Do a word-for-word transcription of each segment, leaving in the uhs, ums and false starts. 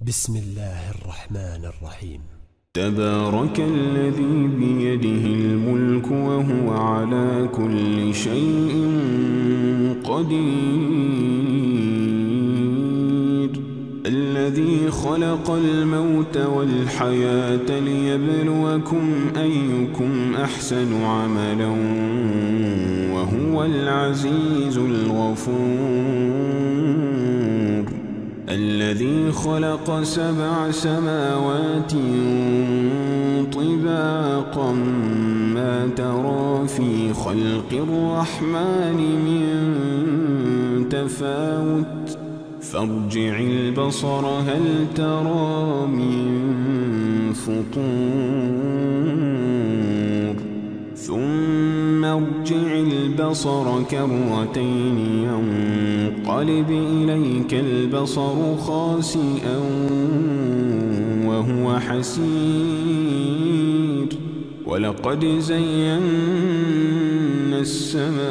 بسم الله الرحمن الرحيم. تبارك الذي بيده الملك وهو على كل شيء قدير، الذي خلق الموت والحياة ليبلوكم أيكم أحسن عملا وهو العزيز الغفور، الذي خلق سبع سماوات طباقا ما ترى في خلق الرحمن من تفاوت فارجع البصر هل ترى من فطور ثم ارجع البصر كرتين ينقلب إليك البصر خاسئا وهو حسير، ولقد زينا السماء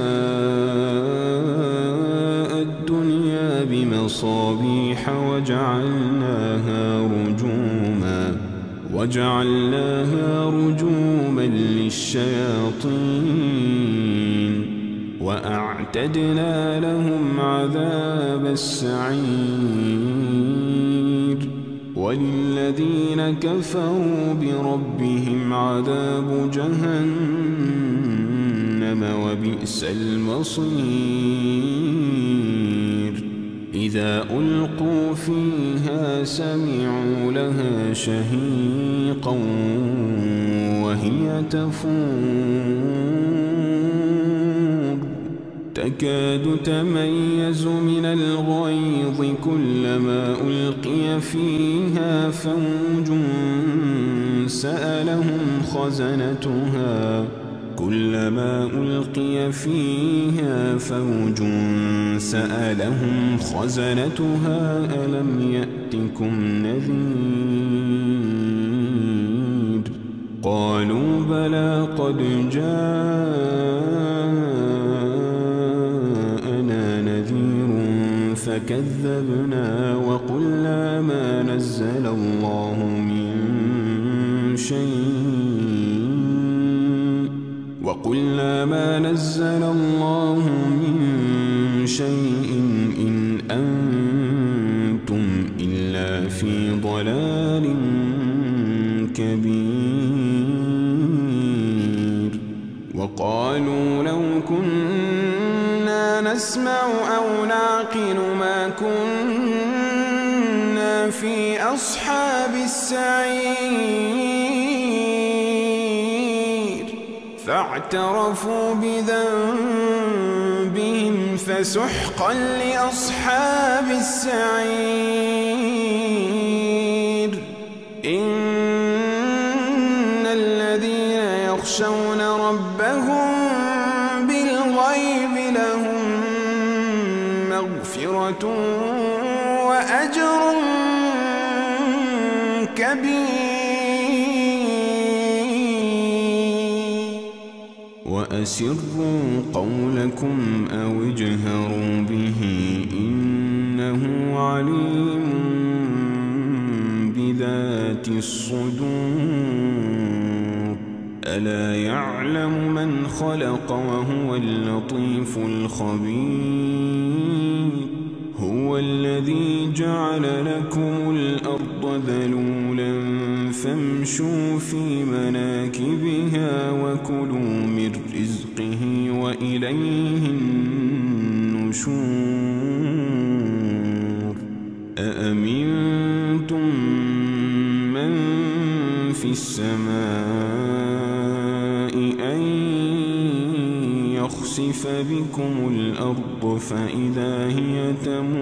الدنيا بمصابيح وجعلناها رجوما وجعلناها رجوما للشياطين وأعتدنا لهم عذاب السعير، وللذين كفروا بربهم عذاب جهنم وبئس المصير، إذا ألقوا فيها سمعوا لها شهيقا وهي تفور تكاد تميز من الغيظ كلما ألقي فيها فوج سألهم خزنتها كلما ألقي فيها فوج سألهم خزنتها ألم يأتكم نذير قالوا بلى قد جاءنا نذير فكذبنا وقلنا ما نزل الله من شيء وقلنا ما نزل الله من شيء إن أنتم إلا في ضلال كبير، وقالوا لو كنا نسمع أو نعقل ما كنا في أصحاب السعير، فاعترفوا بذنبهم فسحقا لأصحاب السعير، إن الذين يخشون ربهم بالغيب لهم مغفرة وأجر كبير، وأسروا قولكم أو اجهروا به إنه عليم بذات الصدور، ألا يعلم من خلق وهو اللطيف الخبير، هو الذي جعل لكم الأرض ذلولا فامشوا في مناكبها وكلوا من رزقه وإليه النشور، أأمنتم من في السماء أن يخسف بكم الأرض فإذا هي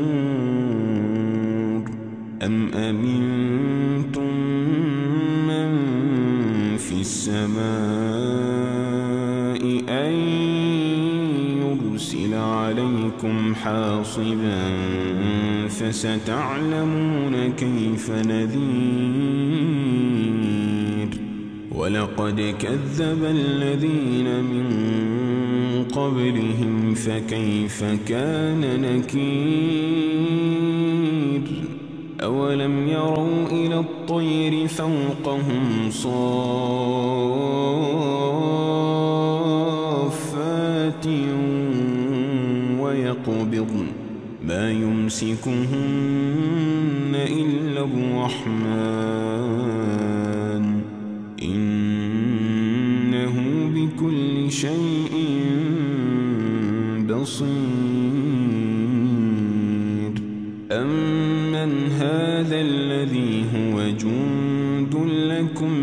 تمور، أم أمنتم من في السماء أن يرسل عليكم حاصبا فستعلمون كيف نذير، ولقد كذب الذين من قبلهم فكيف كان نكير، أولم يروا إلى الطير فوقهم صافات ويقبضن ما يمسكهن إلا الرحمن إنه بكل شيء بصير أمن هذا الذي هو جند لكم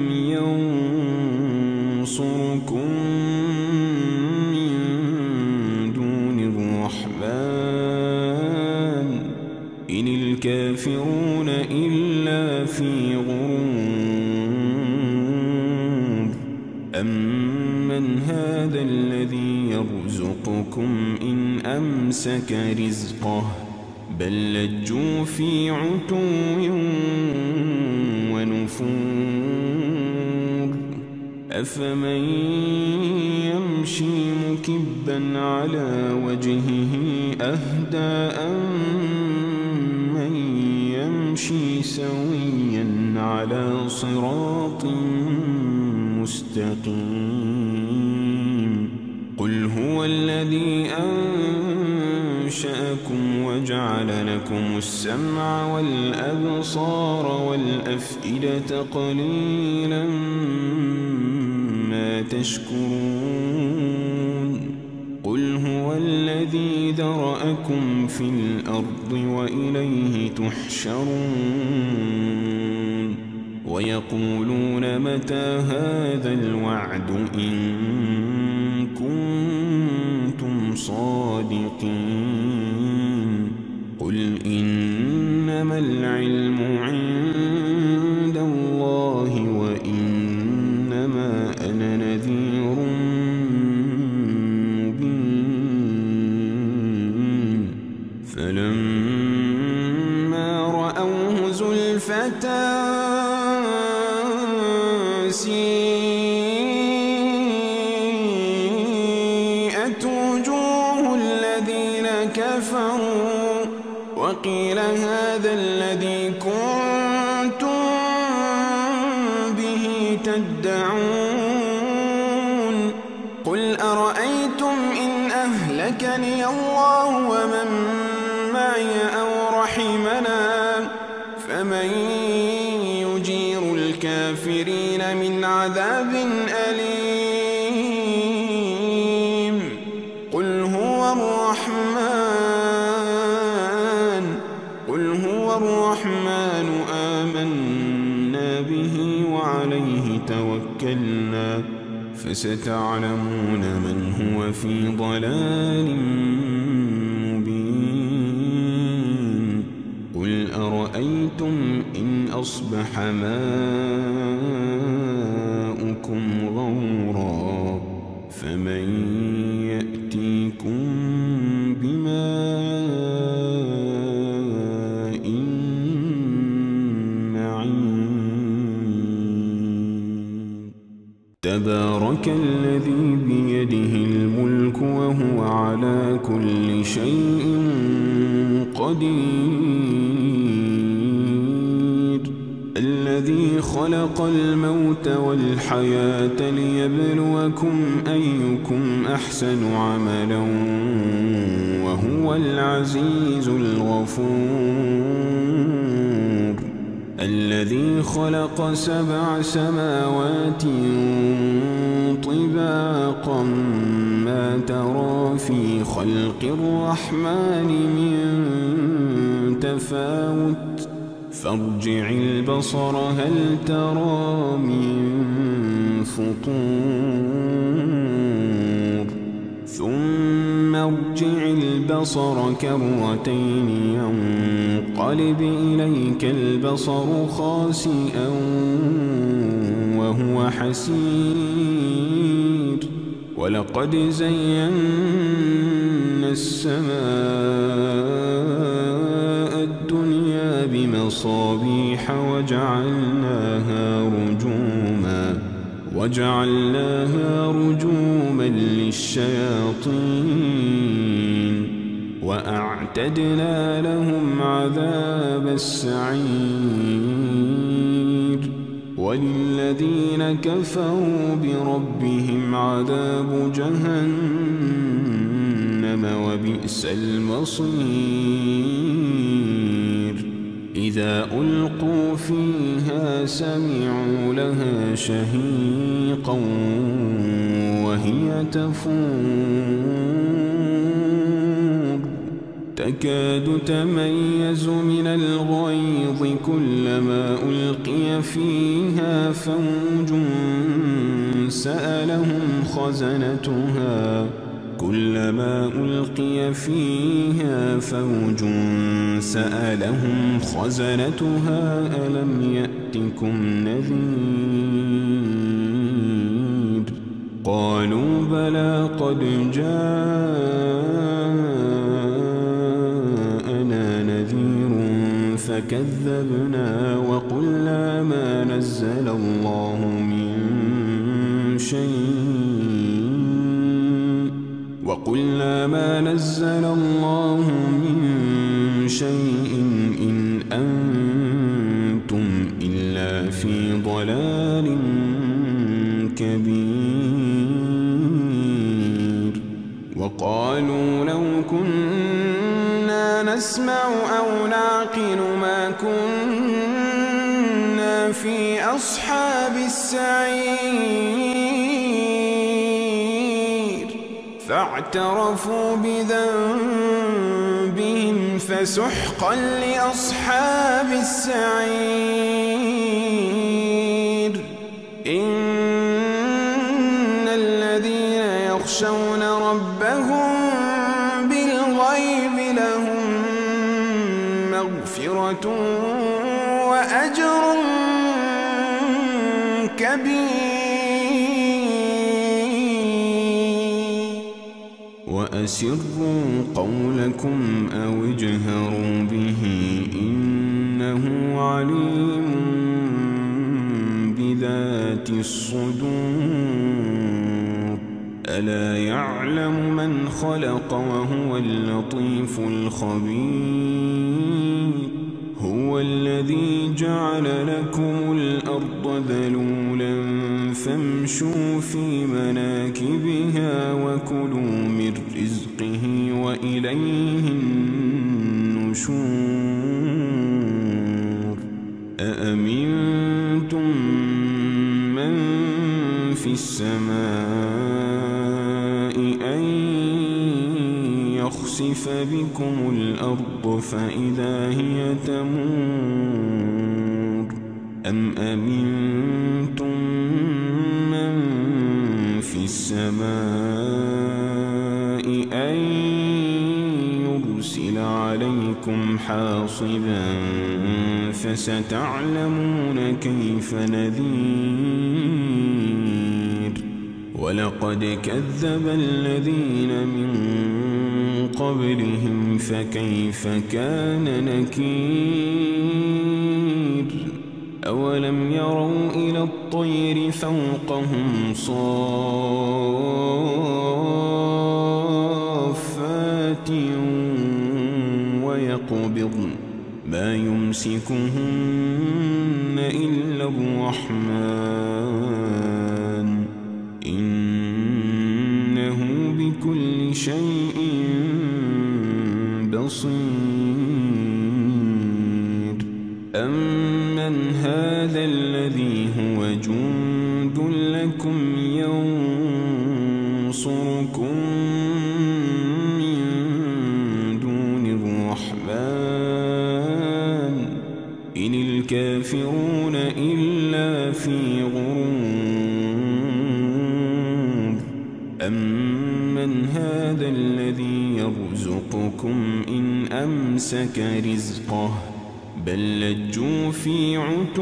ينصركم من دون الرحمن إن الكافرون إلا في غرور أمن هذا الذي يرزقكم إن أمسك رزقه بل لجوا في عتو ونفور أفمن يمشي مكبا على وجهه أهدى أمن يمشي سويا على صراط مستقيم قل هو الذي أنشأكم وجعل لكم السمع والأبصار والأفئدة قليلا ما تشكرون قل هو الذي ذرأكم في الأرض وإليه تحشرون ويقولون متى هذا الوعد إن كنتم صادقين قل إنما العلم عند الله وإنما أنا نذير مبين فلما رأوه زلفة سيئت وجوه الذين كفروا وقيل هذا الذي كنتم به تدعون قل أرأيتم إن أهلكني الله ومن معي أو رحمنا فمن يجير الكافرين من عذاب أليم قل هو الرحمن قل هو الرحمن آمنا به وعليه توكلنا فستعلمون من هو في ضلال مبين قل أرأيتم إن أصبح ماؤكم غورا فمن يأتيكم بماء معين تبارك الذي بيده الملك وهو على كل شيء قدير الذي خلق الموت والحياة ليبلوكم أيكم أحسن عملا وهو العزيز الغفور الذي خلق سبع سماوات طباقا ما ترى في خلق الرحمن من تفاوت فارجع البصر هل ترى من فطور ثم ارجع البصر كرتين ينقلب إليك البصر خاسئا وهو حسير ولقد زينا السماء الدنيا بمصابيح وجعلناها رجوما وجعلناها رجوما للشياطين وأعتدنا لهم عذاب السعير وللذين كفروا بربهم عذاب جهنم وبئس المصير إذا ألقوا فيها سمعوا لها شهيقا وهي تفور تكاد تميز من الغيظ كلما ألقي فيها فوج سألهم خزنتها كلما ألقي فيها فوج سألهم خزنتها ألم يأتكم نذير قالوا بلى قد جاءنا نذير فكذبنا وقلنا ما نزل الله من شيء وقلنا ما نزل الله من شيء إن أنتم إلا في ضلال كبير وقالوا لو كنا نسمع أو نعقل ما كنا في أصحاب السعير فاعترفوا بذنبهم فسحقا لأصحاب السعير إن الذين يخشون ربهم بالغيب لهم مغفرة وأجر كبير وأسروا قولكم أو اجهروا به إنه عليم بذات الصدور ألا يعلم من خلق وهو اللطيف الخبير هو الذي جعل لكم الأرض ذلولا فامشوا في مناكبها وكلوا من رزقه وإليه النشور أأمنتم من في السماء أن يخسف بكم الأرض فإذا هي تمور أم أمنتم من في السماء أن يرسل عليكم حاصبا فستعلمون كيف نذير ولقد كذب الذين من قبلهم فكيف كان نكير أولم يروا إلى الطير فوقهم صافات ويقبضن ما يمسكهن إلا الرحمن إنه بكل شيء بصير أمن هذا الذي هو جند لكم ينصركم من دون الرحمن إن الكافرون إلا في غرور أمن هذا الذي يرزقكم إن أمسك رزقه بل لجوا في عتو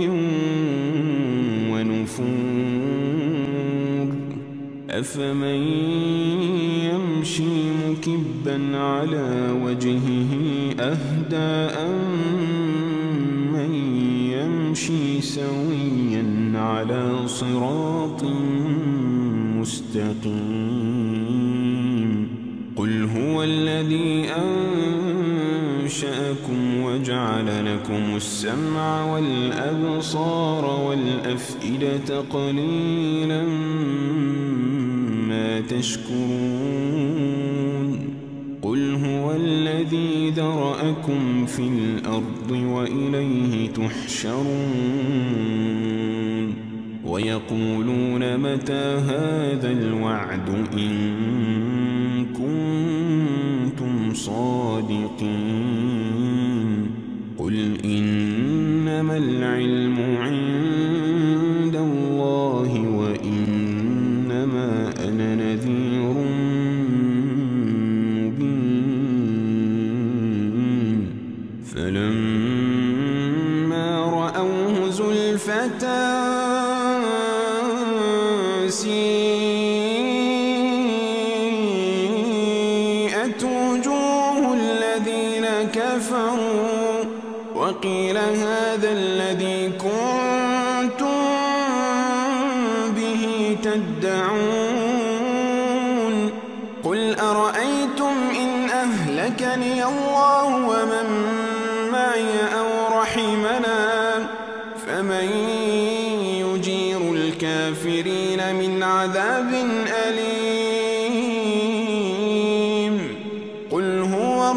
ونفور أفمن يمشي مكبا على وجهه أهدى أمن يمشي سويا على صراط مستقيم قل هو الذي وجعل لكم السمع والأبصار والأفئدة قليلا ما تشكرون قل هو الذي ذرأكم في الأرض وإليه تحشرون ويقولون متى هذا الوعد إن كنتم صادقين قل إنما العلم عند الله وإنما أنا نذير مبين فلما رأوه زلفة سيئت وجوه الذين كفروا وقيل هذا الذي كنتم به تدعون قل أرأيتم إن أهلكني الله ومن معي أو رحمنا فمن يجير الكافرين من عذاب أليم قل هو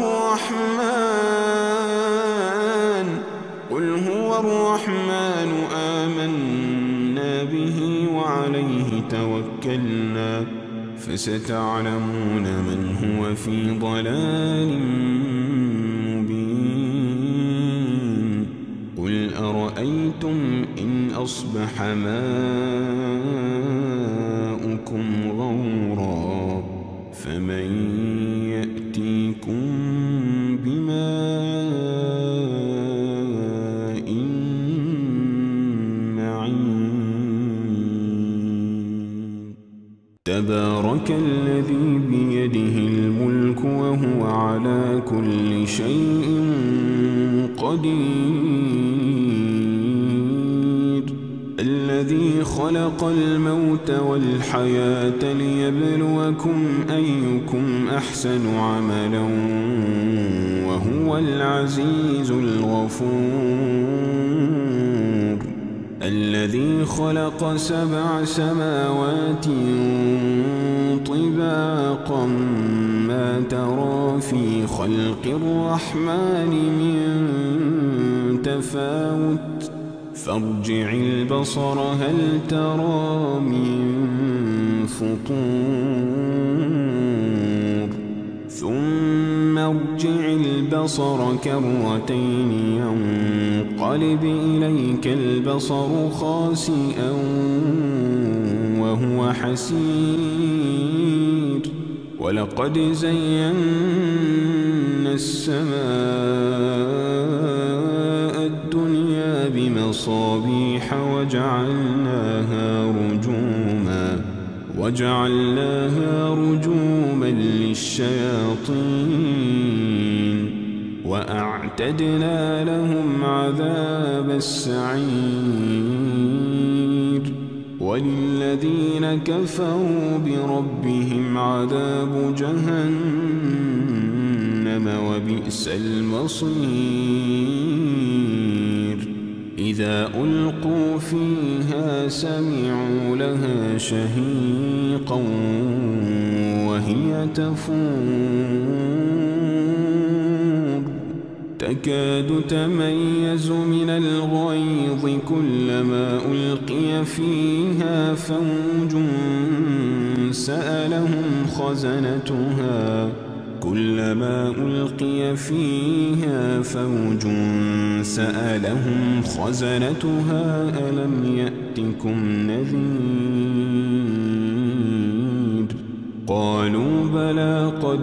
الرحمن قل هو الرحمن آمنا به وعليه توكلنا فستعلمون من هو في ضلال مبين قل أرأيتم إن أصبح ماؤكم غورا فمن يأتيكم بماء معين تبارك الذي بيده الملك وهو على كل شيء قدير الذي خلق الموت والحياة ليبلوكم أيكم أحسن عملا وهو العزيز الغفور الذي خلق سبع سماوات طباقا ما ترى في خلق الرحمن من تفاوت فارجع البصر هل ترى من فطور ثم ارجع البصر كرتين ينقلب إليك البصر خاسئا وهو حسير ولقد زينا السماء الدنيا بمصابيح وجعلناها رجوما وجعلناها رجوما للشياطين وأعتدنا لهم عذاب السعير وللذين كفروا بربهم عذاب جهنم وبئس المصير إذا ألقوا فيها سمعوا لها شهيقا وهي تفور تكاد تميز من الغيظ كلما ألقي فيها فوج سألهم خزنتها كلما ألقي فيها فوج سألهم خزنتها ألم يأتكم نذير قالوا بلى قد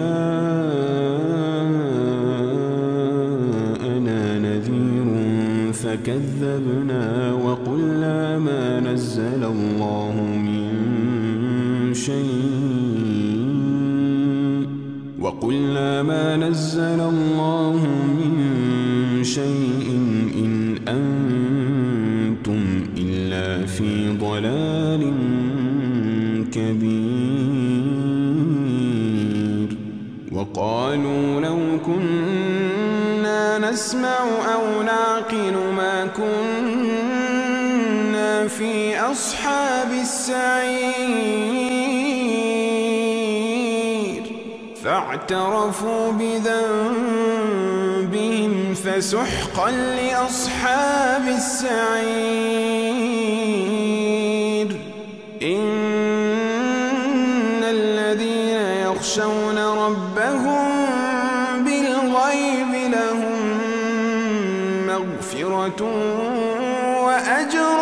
جاءنا نذير فكذبنا وقلنا ما نزل الله من شيء وقلنا ما نزل الله من شيء إن أنتم إلا في ضلال كبير وقالوا لو كنا نسمع كنا في أصحاب السعير فاعترفوا بذنبهم فسحقا لأصحاب السعير إن الذين يخشون ربهم بالغيب لهم مغفرة وأجر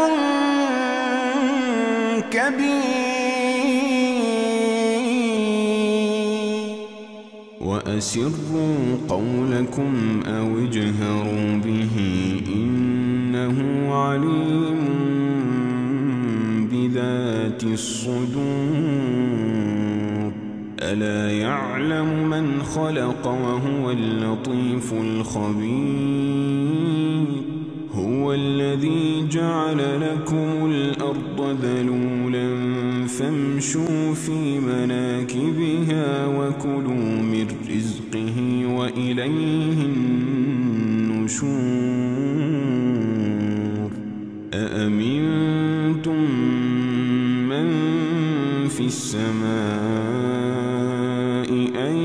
كبير وأسروا قولكم أو اجهروا به إنه عليم بذات الصدور ألا يعلم من خلق وهو اللطيف الخبير هو الذي جعل لكم الأرض ذلولا فامشوا في مناكبها وكلوا من رزقه وإليه النشور أأمنتم من في السماء أن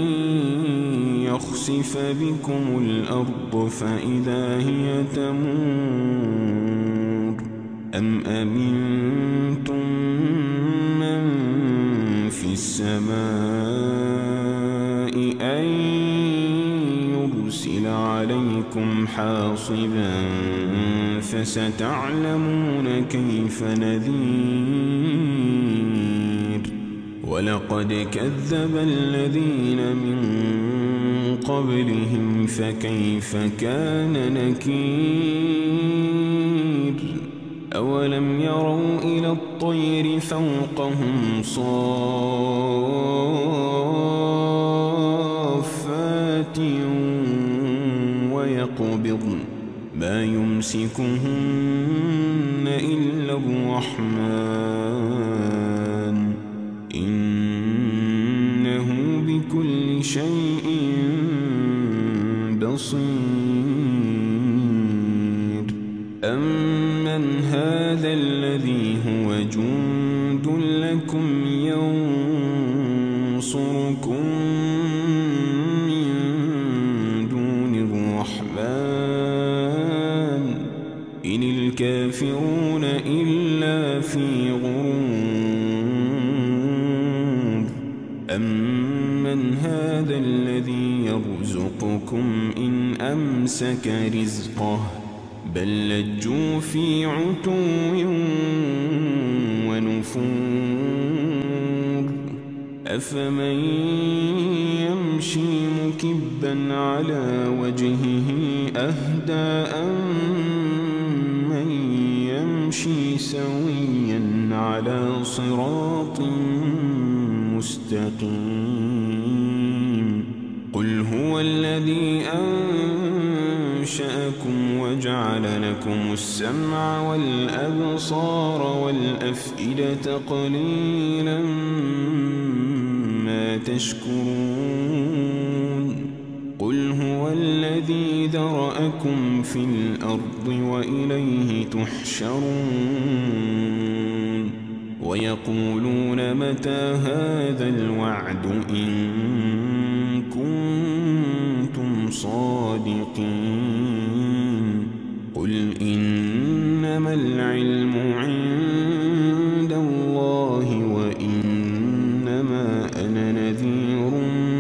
يخسف بكم الأرض فإذا هي تمور أم أمنتم من في السماء أن يرسل عليكم حاصبا فستعلمون كيف نذير ولقد كذب الذين من قبلهم فكيف كان نكير أولم يروا إلى الطير فوقهم صافات ويقبضن ما يمسكهن إلا الرحمن إنه بكل شيء بصير أمن هذا الذي هو جند لكم ينصركم من دون الرحمن إن الكافرون إلا في غرور أمن هذا الذي يرزقكم إن أمسك رزقه بل لجوا في عتو ونفور أفمن يمشي مكبا على وجهه أهدى أمن يمشي سويا على صراط مستقيم قل هو الذي أنشأكم وجعل لكم السمع والأبصار والأفئدة قليلا ما تشكرون قل هو الذي ذرأكم في الأرض وإليه تحشرون ويقولون متى هذا الوعد إن كنتم صادقين قل إنما العلم عند الله وإنما أنا نذير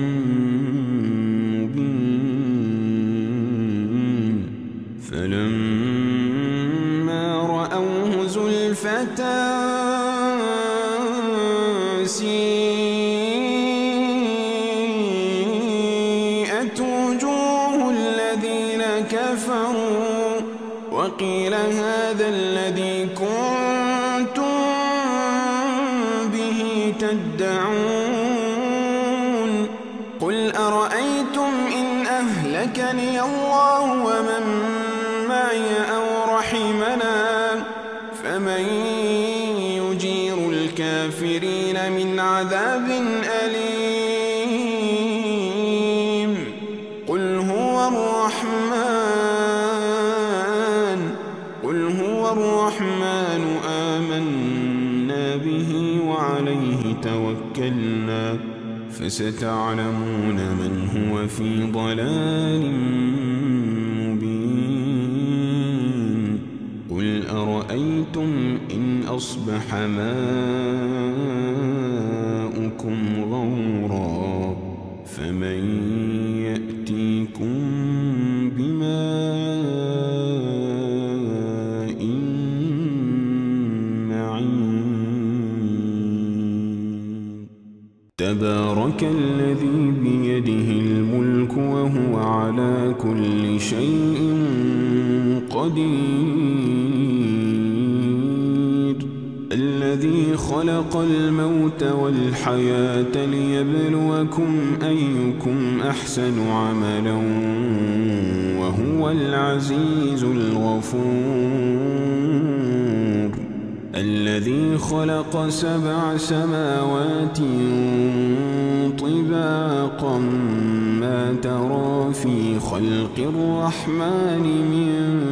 مبين فلما رأوه زلفة سيئت وجوه الذين كفروا وقيل هذا الذي كنتم به تدعون قل أرأيتم إن أهلكني الله ومن معي أو رحمنا فمن يجير الكافرين من عذاب أليم قل هو الرحمن قل هو الرحمن آمنا به وعليه توكلنا فستعلمون من هو في ضلال مبين قل أرأيتم إن أصبح ماؤكم غورا فمن يأتيكم بماء معين تبارك الذي بيده الملك وهو على كل شيء قدير الذي خلق الموت والحياة ليبلوكم أيكم أحسن عملا وهو العزيز الغفور الذي خلق سبع سماوات طباقا ما ترى في خلق الرحمن من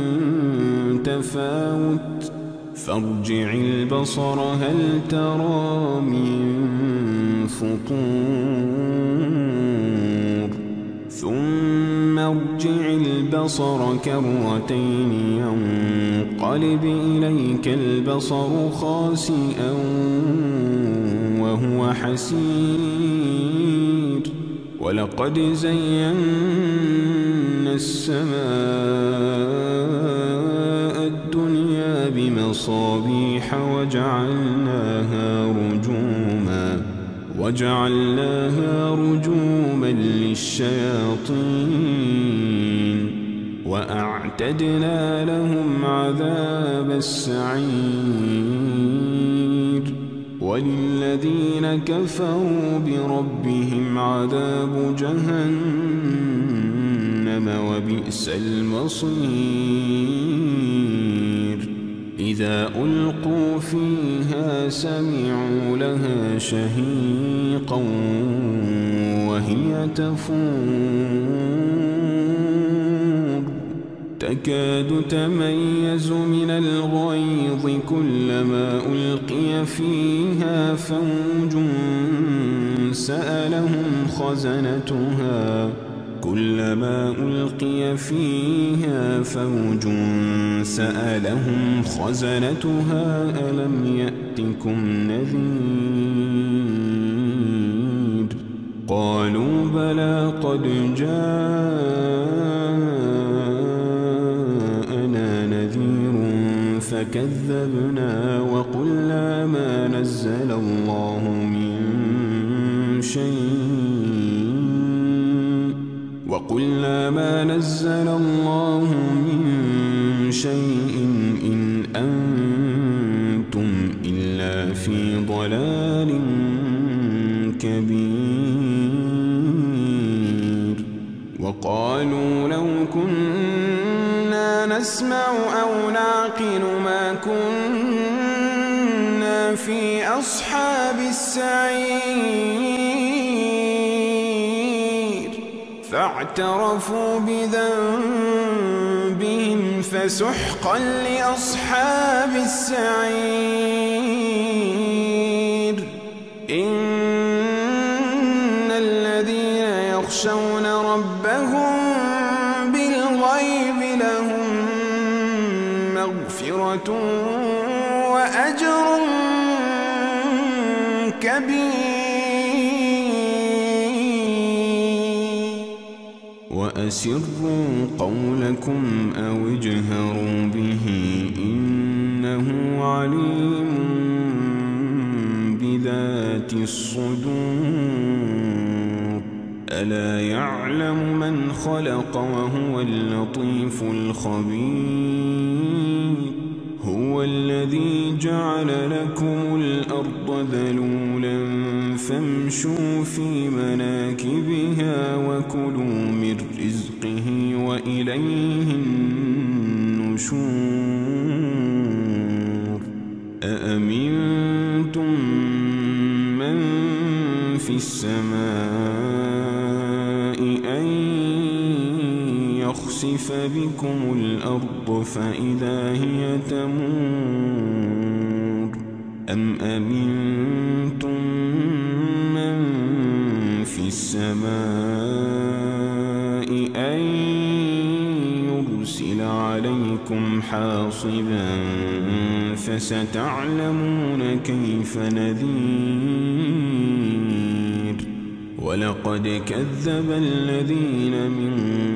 تفاوت فارجع البصر هل ترى من فطور ثم ارجع البصر كرتين ينقلب إليك البصر خاسئا وهو حسير ولقد زينا السماء الدنيا بمصابيح وجعلناها رجوما وجعلناها رجوما للشياطين وأعتدنا لهم عذاب السعير وللذين كفروا بربهم عذاب جهنم وبئس المصير إذا ألقوا فيها سمعوا لها شهيقا وهي تفور تكاد تميز من الغيظ كلما ألقي فيها فوج سألهم خزنتها كلما ألقي فيها فوج سألهم خزنتها ألم يأتكم نذير قالوا بلى قد جاءنا نذير فكذبنا وقلنا ما نزل الله من شيء وقلنا ما نزل الله من شيء إن أنتم إلا في ضلال كبير وقالوا لو كنا نسمع أو نعقل ما كنا في أصحاب السعير فاعترفوا بذنبهم فسحقا لأصحاب السعير إن الذين يخشون ربهم بالغيب لهم مغفرة وأجر كبير وأسروا قولكم أو اجهروا به إنه عليم بذات الصدور ألا يعلم من خلق وهو اللطيف الخبير هو الذي جعل لكم الأرض ذلولا فامشوا في مناكبها وكلوا من رزقه وإليه النشور أأمنتم من في السماء أن يخسف بكم الأرض فإذا هي تمور أم أمنتم من في السماء أن يرسل عليكم حاصبا فستعلمون كيف نذير ولقد كذب الذين من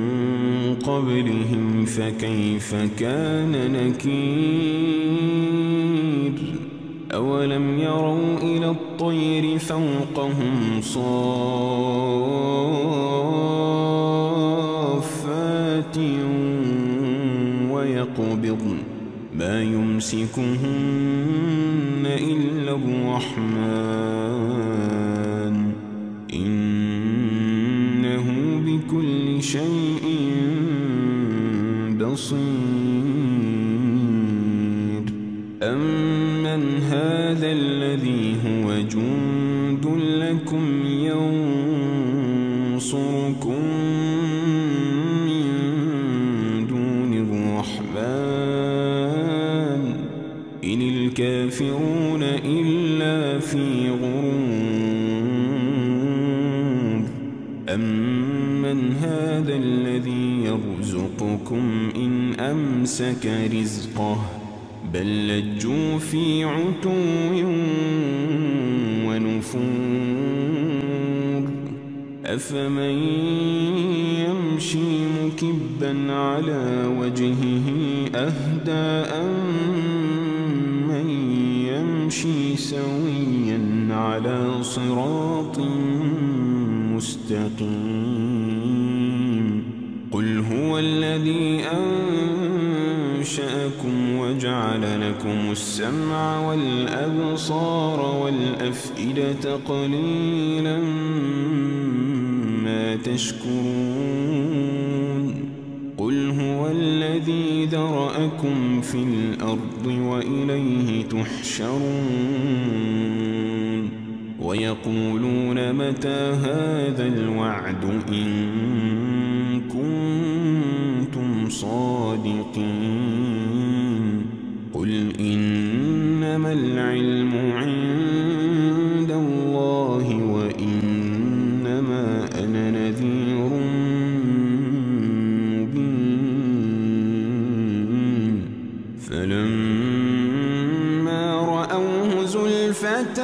قبلهم فكيف كان نكير أولم يروا إلى الطير فوقهم صافات ويقبضن ما يمسكهن إلا الرحمن إنه بكل شيء بصير أمن هذا الذي هو جند لكم ينصركم من دون الرحمن إن الكافرون إلا في غرور أمن هذا الذي يرزقكم إن أمسك رزقه بل لجوا في عتو ونفور أفمن يمشي مكبا على وجهه أهدى أمن يمشي سويا على صراط مستقيم قل هو الذي أنشأكم وجعل لكم السمع والأبصار والأفئدة قليلا ما تشكرون قل هو الذي ذرأكم في الأرض وإليه تحشرون ويقولون متى هذا الوعد إن كنتم صادقين قل إنما العلم عند الله وإنما أنا نذير مبين فلما رأوه زلفة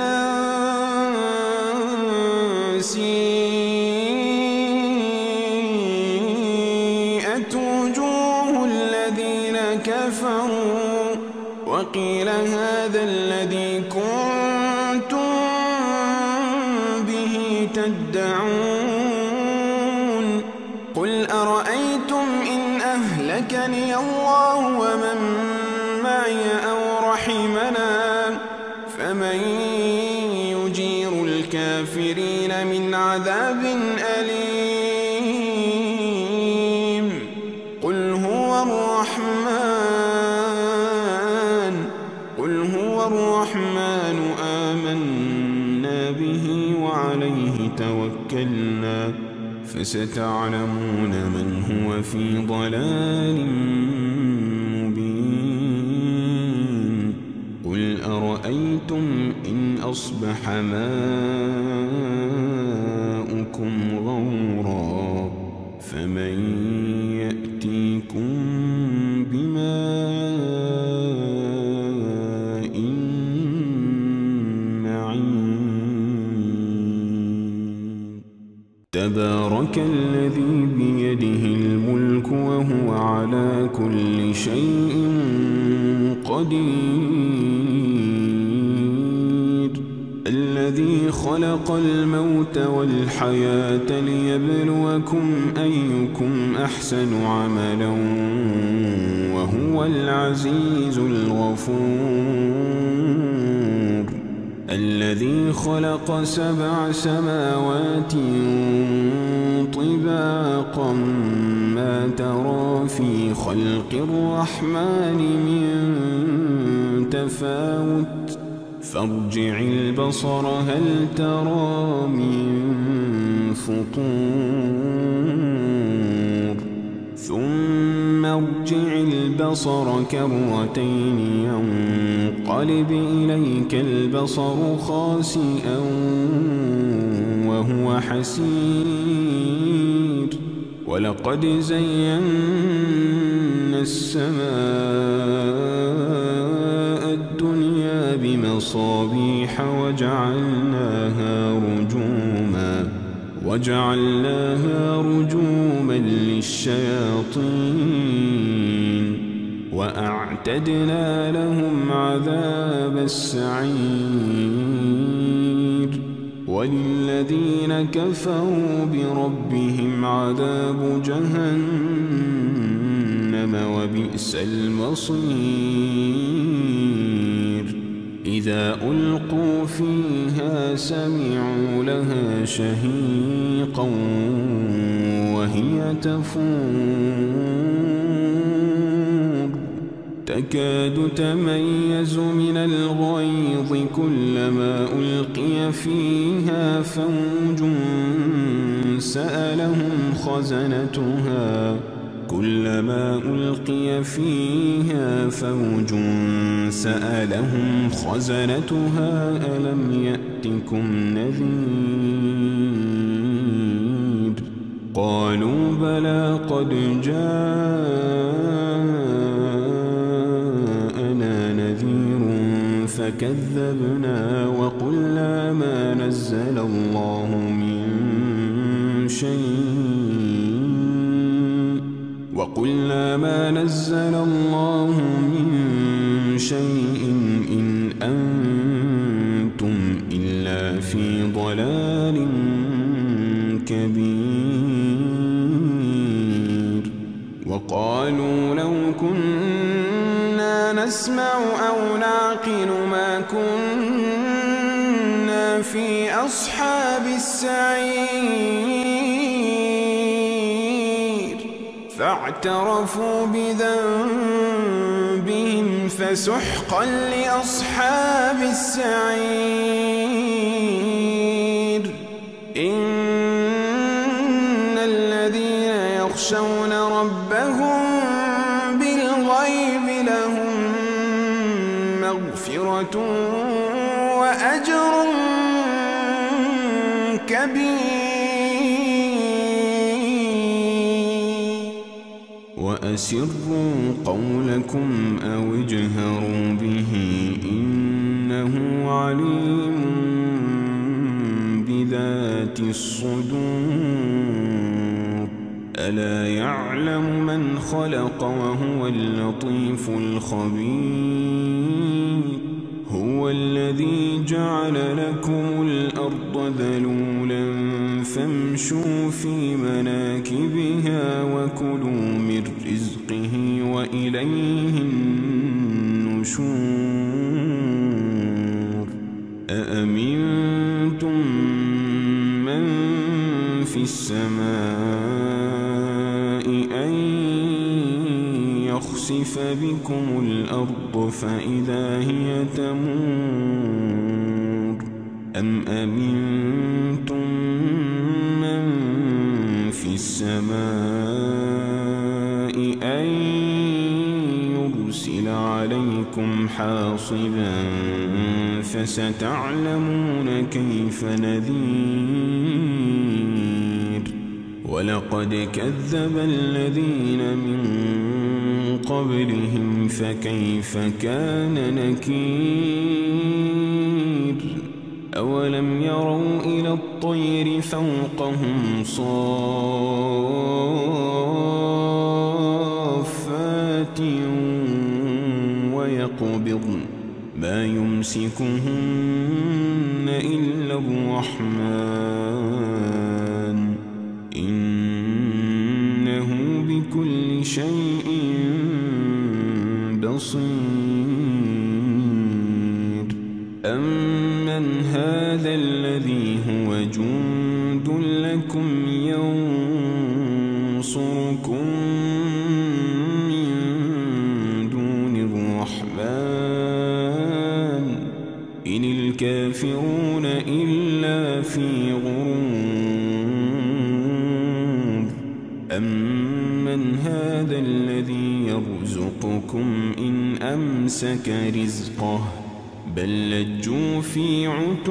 سيئت وجوه الذين كفروا وقيل هذا الذي كنتم به تدعون قل أرأيتم إن أهلكني الله ومن معي أو رحمنا فمن يجير الكافرين من عذاب أليم قل هو الرحمن قل هو الرحمن آمنا به وعليه توكلنا فستعلمون من هو في ضلال مبين قل أرأيتم إن أصبح ماؤكم غورا فمن يأتيكم بماء معين تبارك الذي بيده الملك وهو على كل شيء قدير الذي خلق الموت والحياة ليبلوكم أيكم أحسن عملا وهو العزيز الغفور الذي خلق سبع سماوات طباقا ما ترى في خلق الرحمن من تفاوت فارجع البصر هل ترى من فطور ثم ارجع البصر كرتين ينقلب إليك البصر خاسئا وهو حسير ولقد زينا السماء الدنيا بمصابيح وجعلناها رجوما وجعلناها رجوما للشياطين وأعتدنا لهم عذاب السعير وللذين كفروا بربهم عذاب جهنم وبئس المصير إذا ألقوا فيها سمعوا لها شهيقا وهي تفور تكاد تميز من الغيظ كلما ألقي فيها فوج سألهم خزنتها كلما ألقي فيها فوج سألهم خزنتها ألم يأتكم نذير قالوا بلى قد جاءنا نذير فكذبنا وقلنا ما نزل الله من شيء وقلنا ما نزل الله من شيء إن أنتم إلا في ضلال كبير وقالوا لو كنا نسمع أو نعقل ما كنا في أصحاب السعير فاعترفوا بذنبهم فسحقا لأصحاب السعير إن الذين يخشون ربهم بالغيب لهم مغفرة وأجر كبير وأسروا قولكم أو اجهروا به إنه عليم بذات الصدور ألا يعلم من خلق وهو اللطيف الخبير هو الذي جعل لكم الأرض ذلولا فامشوا في مناكبها وكلوا من رزقه وإليه النشور أأمنتم من في السماء أن يخسف بكم الأرض فإذا هي تمور أم أمنتم من في السماء أن يرسل عليكم حاصبا فستعلمون كيف نذير ولقد كذب الذين من قبلهم فكيف كان نكير أولم يروا إلى الطير فوقهم صافات ويقبضن ما يمسكهن إلا الرحمن إنه بكل شيء بصير أمن هذا الذي هو جند لكم ينصركم من دون الرحمن إن الكافرون إلا في غرور أمن هذا الذي ربكم إن أمسك رزقه بل لجوا في عتو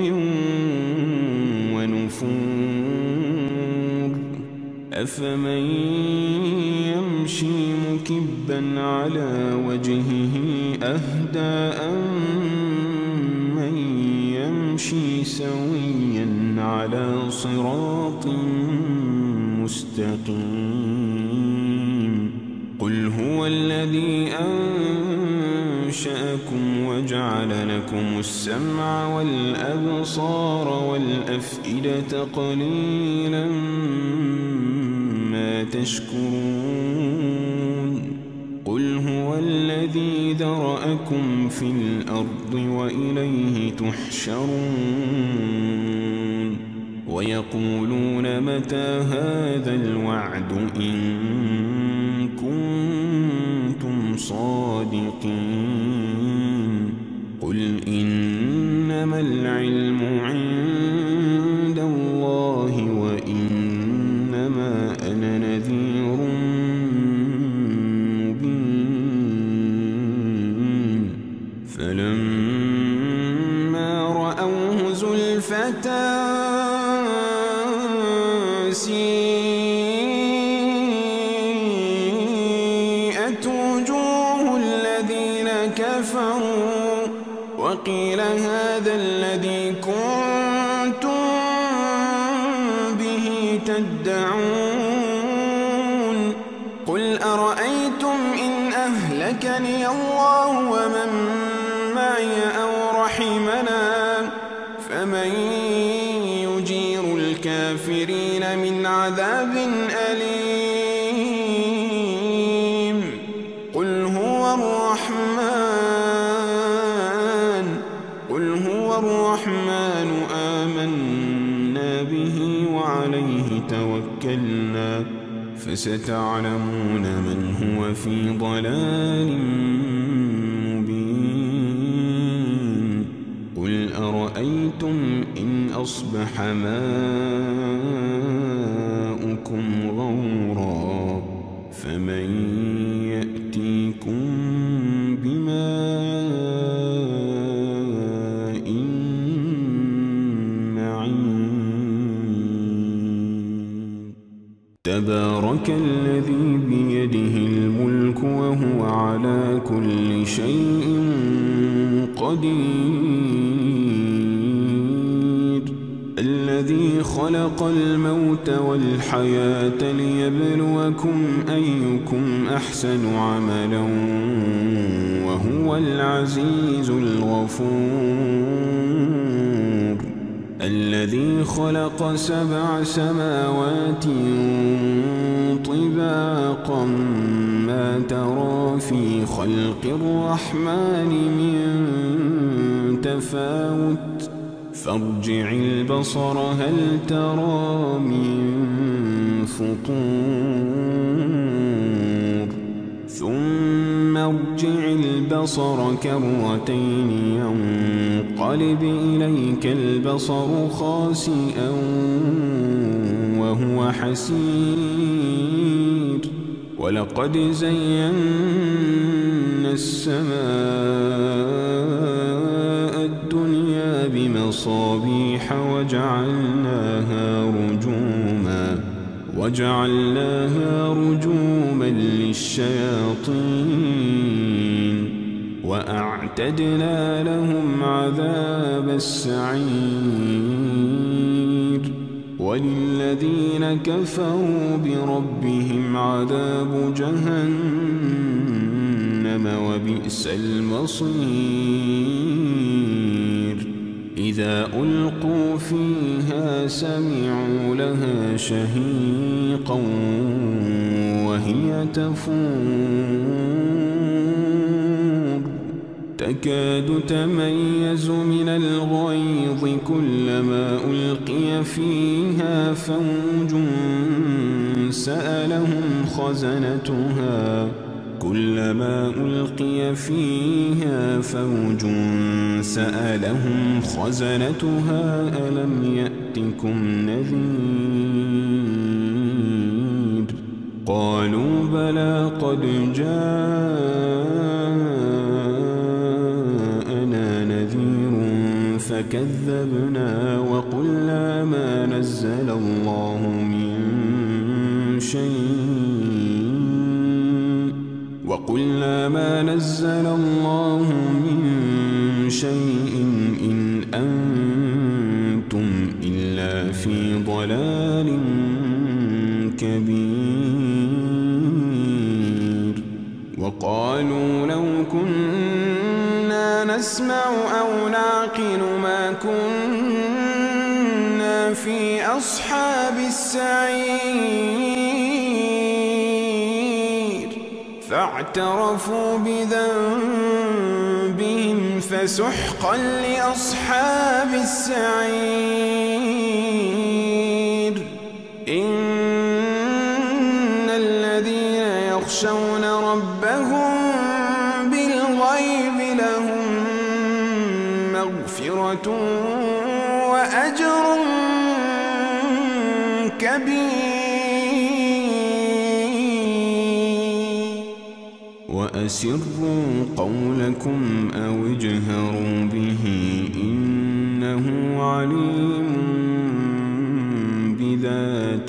ونفور أفمن يمشي مكبا على وجهه أهدى أمن يمشي سويا على صراط مستقيم قل هو الذي أنشأكم وجعل لكم السمع والأبصار والأفئدة قليلا ما تشكرون قل هو الذي ذرأكم في الأرض وإليه تحشرون ويقولون متى هذا الوعد إن كنتم صادقين قل إنما العلم عند الله وإنما أنا نذير مبين فلما رأوه زلفة سيئت وجوه الذين كفروا وقيل هذا الذي كنتم به تدعون قل أرأيتم إن أهلكني الله ومن معي أو رحمنا فمن يجير الكافرين من عذاب أليم قل هو الرحمن قل هو الرحمن آمنا به وعليه توكلنا فستعلمون من هو في ضلال مبين قل أرأيتم إن أصبح ماؤكم غورا فمن يأتيكم بماء معين تبارك الذي بيده الملك وهو على كل شيء قدير الذي خلق الموت والحياة ليبلوكم أيكم أحسن عملا وهو العزيز الغفور الذي خلق سبع سماوات طباقا ما ترى في خلق الرحمن من تفاوت فارجع البصر هل ترى من فطور ثم ارجع البصر كرتين ينقلب إليك البصر خاسئا وهو حسير ولقد زينا السماء الدنيا بمصابيح وجعلناها رجوما وجعلناها رجوما للشياطين وأعتدنا لهم عذاب السعير وللذين كفروا بربهم عذاب جهنم وبئس المصير إذا ألقوا فيها سمعوا لها شهيقا وهي تفور تكاد تميز من الغيظ كلما ألقي فيها فوج سألهم خزنتها كلما ألقي فيها فوج سألهم خزنتها ألم يأتكم نذير قالوا بلى قد جاءنا نذير فكذبنا وقلنا ما نزل الله من شيء وقلنا ما نزل الله من شيء إن أنتم إلا في ضلال كبير. وقالوا لو كنا نسمع أو نعقل ما كنا في أصحاب السعير فاعترفوا بذنبهم فسحقا لأصحاب السعير. إن الذين يخشون ربهم بالغيب لهم مغفرة وأجر كبير. وأسروا قولكم أو اجهروا به إنه عليم بذات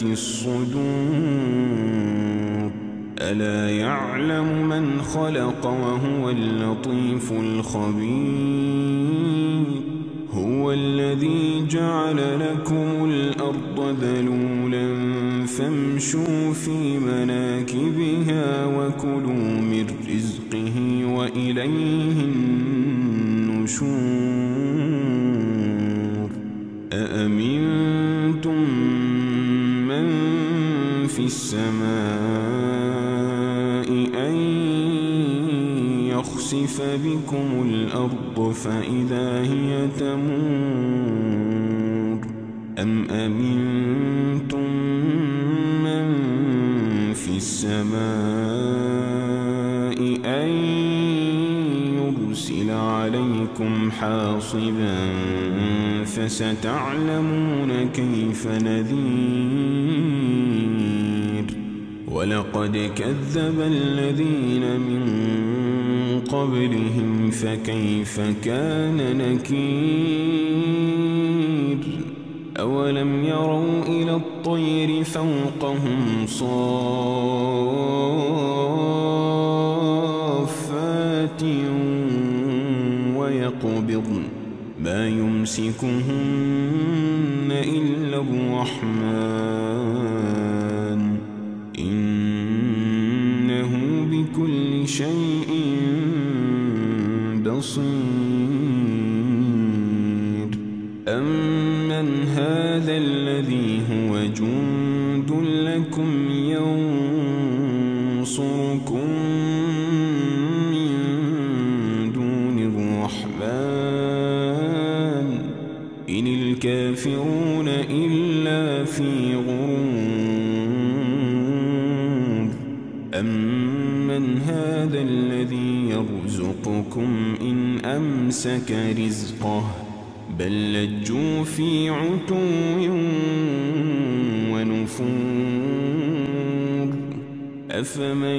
الصدور. ألا يعلم من خلق وهو اللطيف الخبير. هو الذي جعل لكم الأرض ذلولا فامشوا في مناكبها وكلوا من رزقه وإليه النشور. أأمنتم من في السماء أن يخسف بكم الأرض فإذا هي تمور أم أمنتم من في السماء أن يرسل عليكم حاصبا فستعلمون كيف نذير. ولقد كذب الذين من قبلهم فكيف كان نكير. أولم يروا إلى الطير فوقهم صافات ويقبضن ما يمسكهن إلا الرحمن إنه بكل شيء بصير. أمن هذا الذي هو جند لكم ينصركم من دون الرحمن إن الكافرون إلا في غرور. أمن هذا الذي يرزقكم إن أمسك رزقه بل لجوا في عتو ونفور. أفمن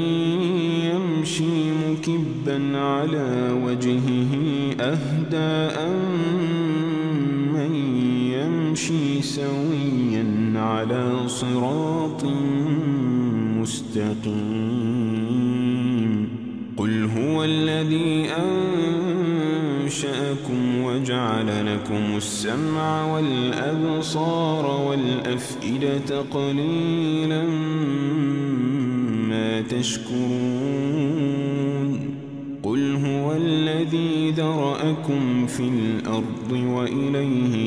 يمشي مكبا على وجهه أهدى أم من يمشي سويا على صراط مستقيم. قل هو الذي أنشأكم وجعل لكم السمع والأبصار والأفئدة قليلا ما تشكرون. قل هو الذي ذرأكم في الأرض وإليه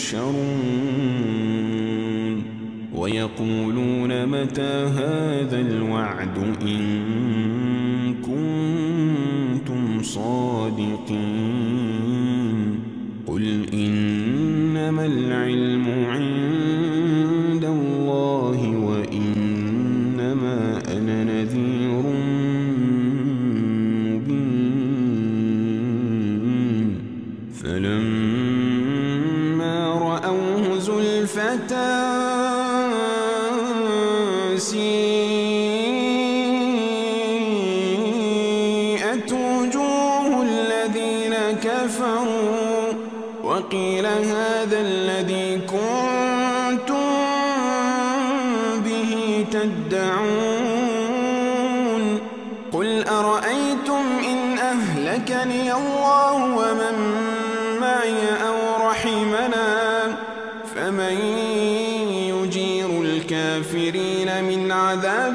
تحشرون. ويقولون متى هذا الوعد إن كنتم صادقين. قل إنما العلم عند الله وإنما أنا نذير مبين. فلما رأوه زلفة سيئة كفروا وقيل هذا الذي كنتم به تدعون قل أرأيتم إن أهلكني الله ومن معي أو رحمنا فمن يجير الكافرين من عذاب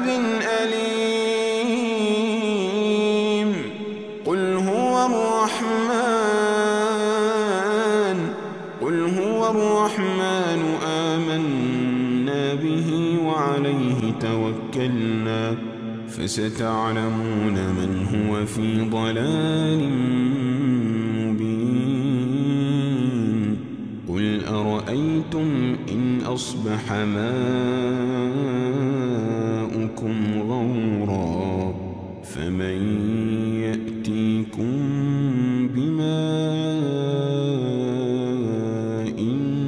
أليم قل هو الرحمن قل هو الرحمن آمنا به وعليه توكلنا فستعلمون من هو في ضلال مبين قل أرأيتم إن أصبح ماؤكم غورا فمن يأتيكم بماء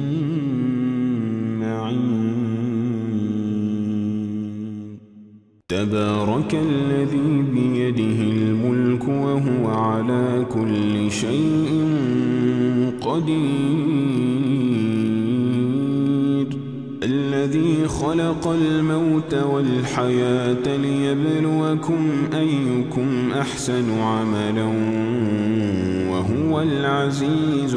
معين تبارك الذي بيده الملك وهو على كل شيء قدير الذي خلق الموت والحياة ليبلوكم أيكم أحسن عملا وهو العزيز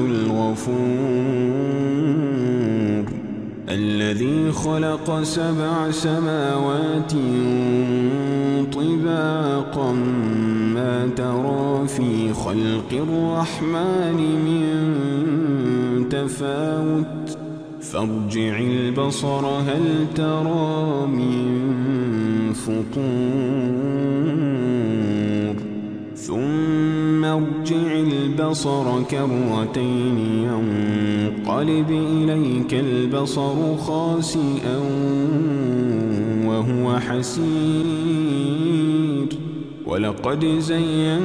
الغفور الذي خلق سبع سماوات طباقا ما ترى في خلق الرحمن من تفاوت فارجع البصر هل ترى من فطور ثم ارجع البصر كرتين ينقلب إليك البصر خاسئا وهو حسير ولقد زينا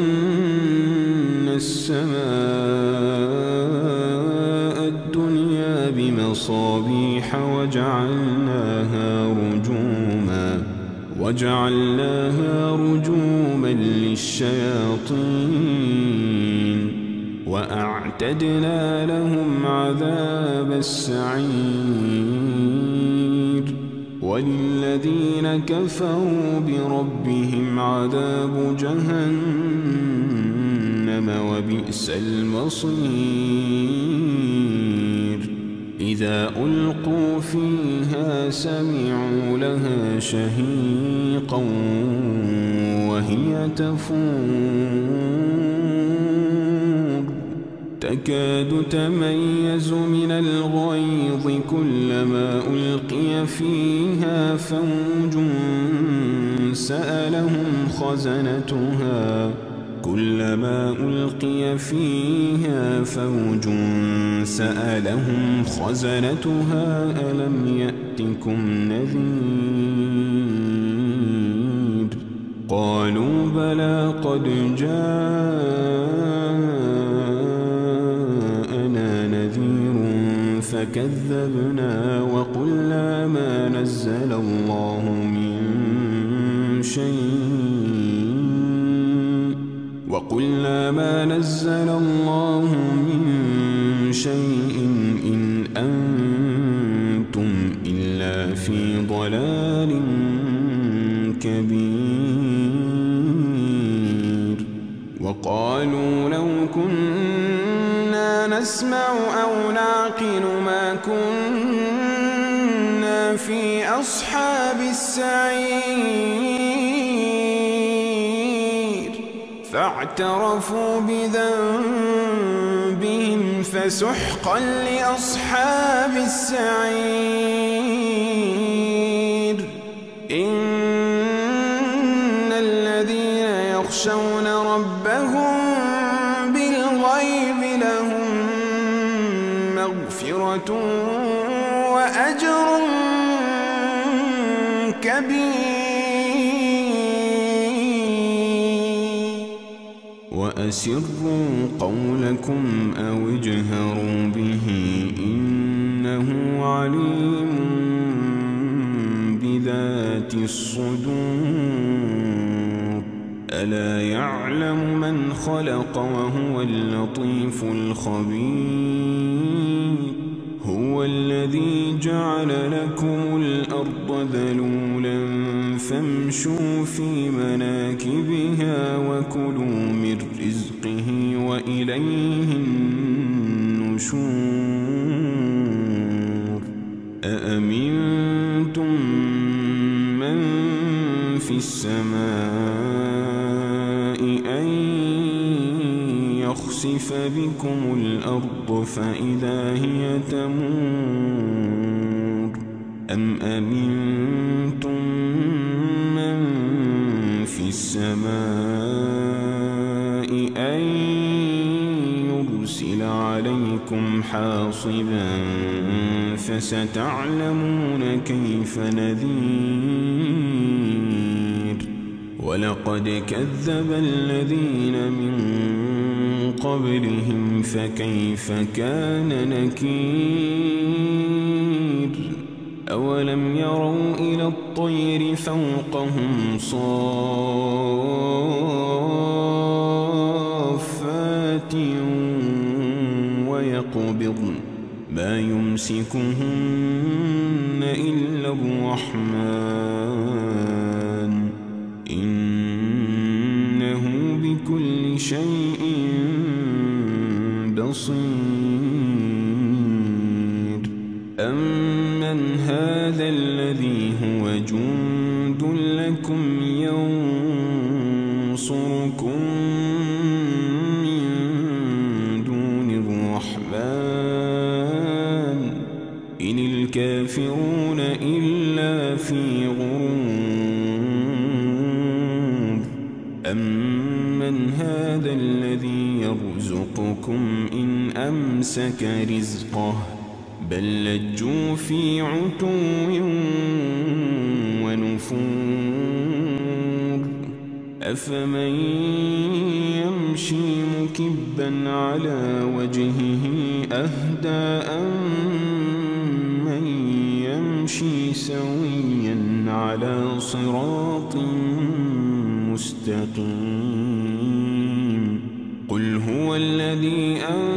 السماء الدنيا بمصابيح وجعلناها رجوما وجعلناها رجوما للشياطين وأعتدنا لهم عذاب السعير وللذين كفروا بربهم عذاب جهنم وبئس المصير إذا ألقوا فيها سمعوا لها شهيقا وهي تفور تكاد تميز من الغيظ كلما ألقي فيها فوج سألهم خزنتها كلما ألقي فيها فوج سألهم خزنتها ألم يأتكم نذير قالوا بلى قد جاءنا نذير فكذبنا وقلنا ما نزل الله من شيء وقلنا ما نزل الله من شيء إن أنتم إلا في ضلال كبير وقالوا لو كنا نسمع أو نعقل ما كنا في أصحاب السعير فاعترفوا بذنبهم فسحقا لأصحاب السعير إن الذين يخشون ربهم بالغيب لهم مغفرة وأجر كبير وأسروا قولكم أو اجهروا به إنه عليم بذات الصدور ألا يعلم من خلق وهو اللطيف الخبير هو الذي جعل لكم الأرض ذلولا فامشوا في مناكبها وكلوا من رزقه وإليه النشور أأمنتم من في السماء أن يخسف بكم الأرض فإذا هي تمور أم أمنتم من في السماء أن يرسل عليكم حاصبا فستعلمون كيف نذير ولقد كذب الذين من قبلهم فكيف كان نكير أولم يروا إلى الطير فوقهم صافات ويقبضن ما يمسكهن إلا الرحمن إنه بكل شيء بصير أمن هذا الذي هو جند لكم ينصركم من دون الرحمن إن الكافرون إلا في غرور أمن هذا الذي يرزقكم إن أمسك رزقه بل لجوا في عتو ونفور أفمن يمشي مكبا على وجهه أهدى أم من يمشي سويا على صراط مستقيم قل هو الذي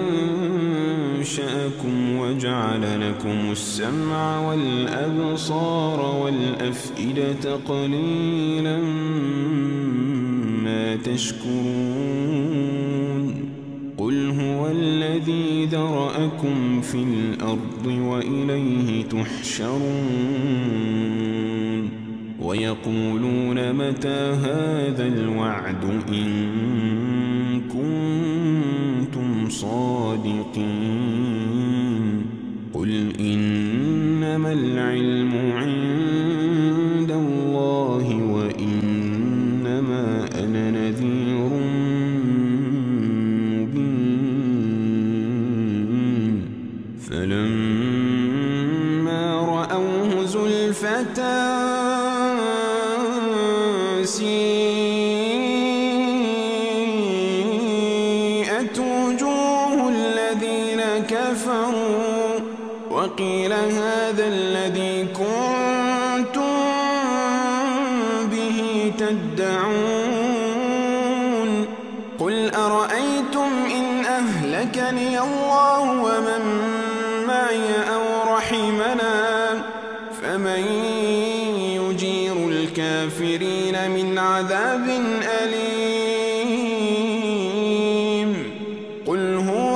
أنشأكم وجعل لكم السمع والأبصار والأفئدة قليلا ما تشكرون قل هو الذي ذرأكم في الأرض وإليه تحشرون ويقولون متى هذا الوعد إن كنتم صادقين قل إنما العلم عند الله وإنما أنا نذير مبين فلما رأوه زلفة سيئت وجوه الذين كفروا وقيل هذا الذي كنتم به تدعون قل أرأيتم إن أهلكني الله ومن معي أو رحمنا فمن يجير الكافرين من عذاب أليم قل هو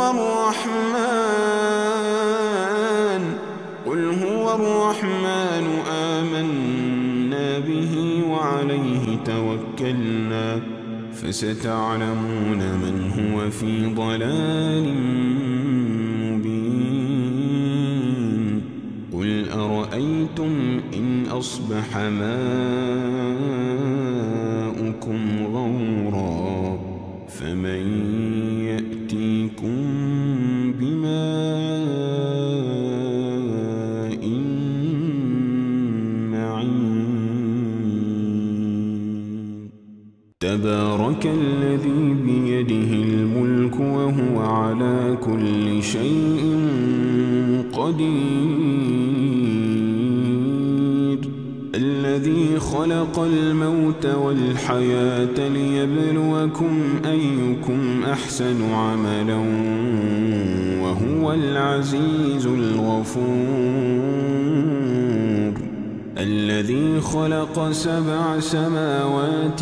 الرحمن قل هو الرحمن آمنا به وعليه توكلنا فستعلمون من هو في ضلال مبين قل أرأيتم إن أصبح ماؤكم غورا فمن يأتيكم بماء معين تبارك الذي بيده الملك وهو على كل شيء قدير الذي خلق الموت والحياة ليبلوكم أيكم أحسن عملا وهو العزيز الغفور. الذي خلق سبع سماوات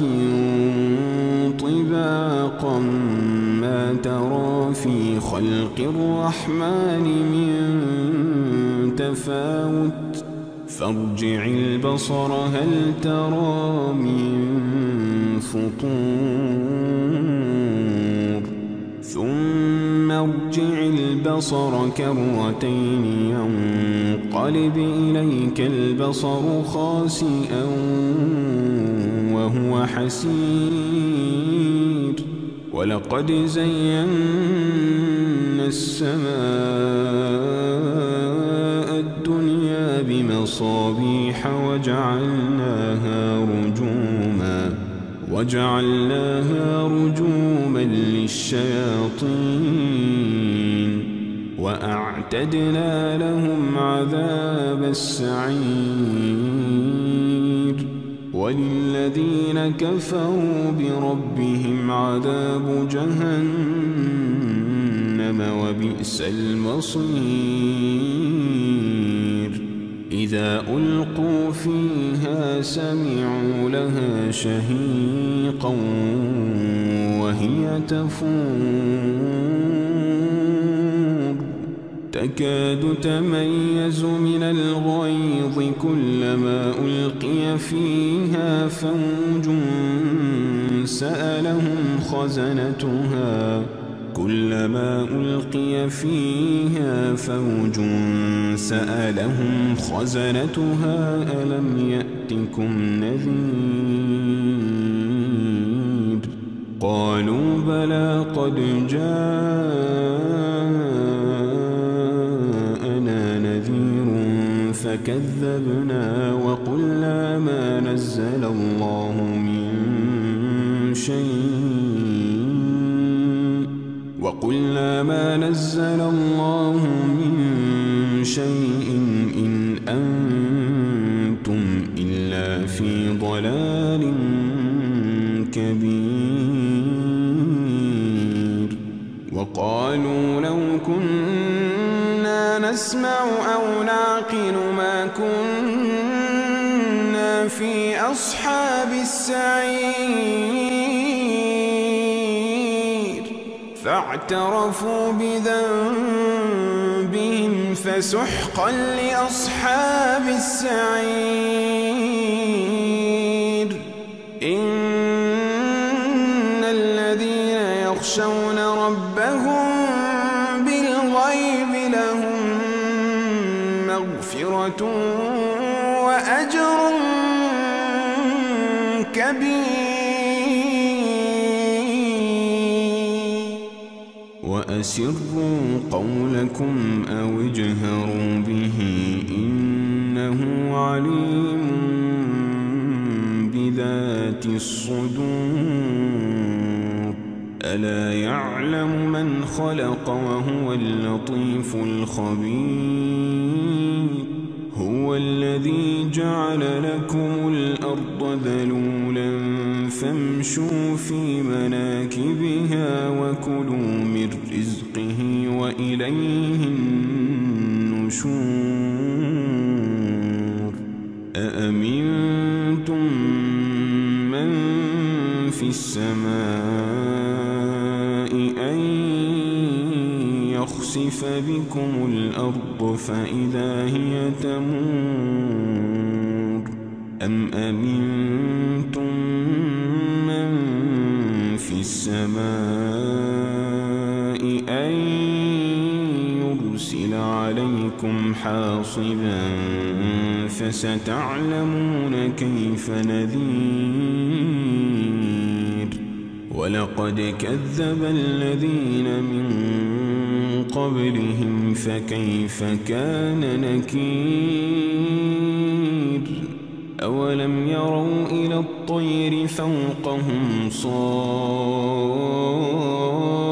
طباقا ما ترى في خلق الرحمن من تفاوت فارجع البصر هل ترى من فطور ثم ارجع البصر كرتين ينقلب إليك البصر خاسئا وهو حسير. ولقد زينا السماء الدنيا بمصابيح وجعلناها رجوما وجعلناها رجوما للشياطين وأعتدنا لهم عذاب السعير. وللذين كفروا بربهم عذاب جهنم وبئس المصير. إذا ألقوا فيها سمعوا لها شهيقا وهي تفور تكاد تميز من الغيظ كلما ألقي فيها فوج سألهم خزنتها كلما ألقي فيها فوج سألهم خزنتها ألم يأتكم نذير قالوا بلى قد جاءنا نذير فكذبنا وقلنا ما نزل الله من شيء وقلنا ما نزل الله من شيء إن أنتم إلا في ضلال كبير. وقالوا لو كنا نسمع أو نعقل ما كنا في أصحاب السعير فاعترفوا بذنبهم فسحقا لأصحاب السعير. إن الذين يخشون ربهم بالغيب لهم مغفرة وأجر كبير. وأسروا قولكم أو اجهروا به إنه عليم بذات الصدور. ألا يعلم من خلق وهو اللطيف الخبير. هو الذي جعل لكم الأرض ذلولا فامشوا في مناكبها وكلوا من رزقه وإليه النشور. أأمنتم من في السماء أن يخسف بكم الأرض فإذا هي تمور أم أمنتم من في السماء أن يرسل عليكم حاصبا فستعلمون كيف نذير. ولقد كذب الذين من قبلهم فكيف كان نكير. أولم يروا إلى الطير فوقهم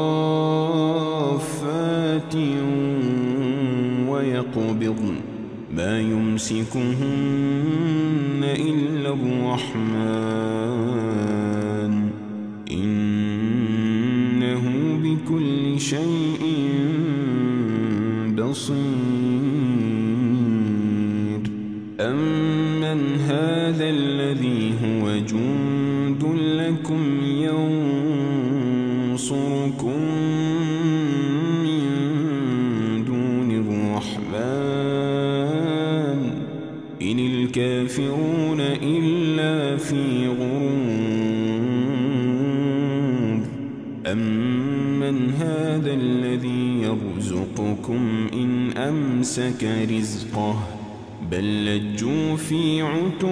صافات ويقبضن ما يمسكهن إلا الرحمن إنه بكل شيء بصير. أمن هذا الذي هو جند لكم ينصركم من دون الرحمن إن الكافرون إلا في غرور. أمن هذا الذي يرزقكم إن أمسك رزقه بل لجوا في عتو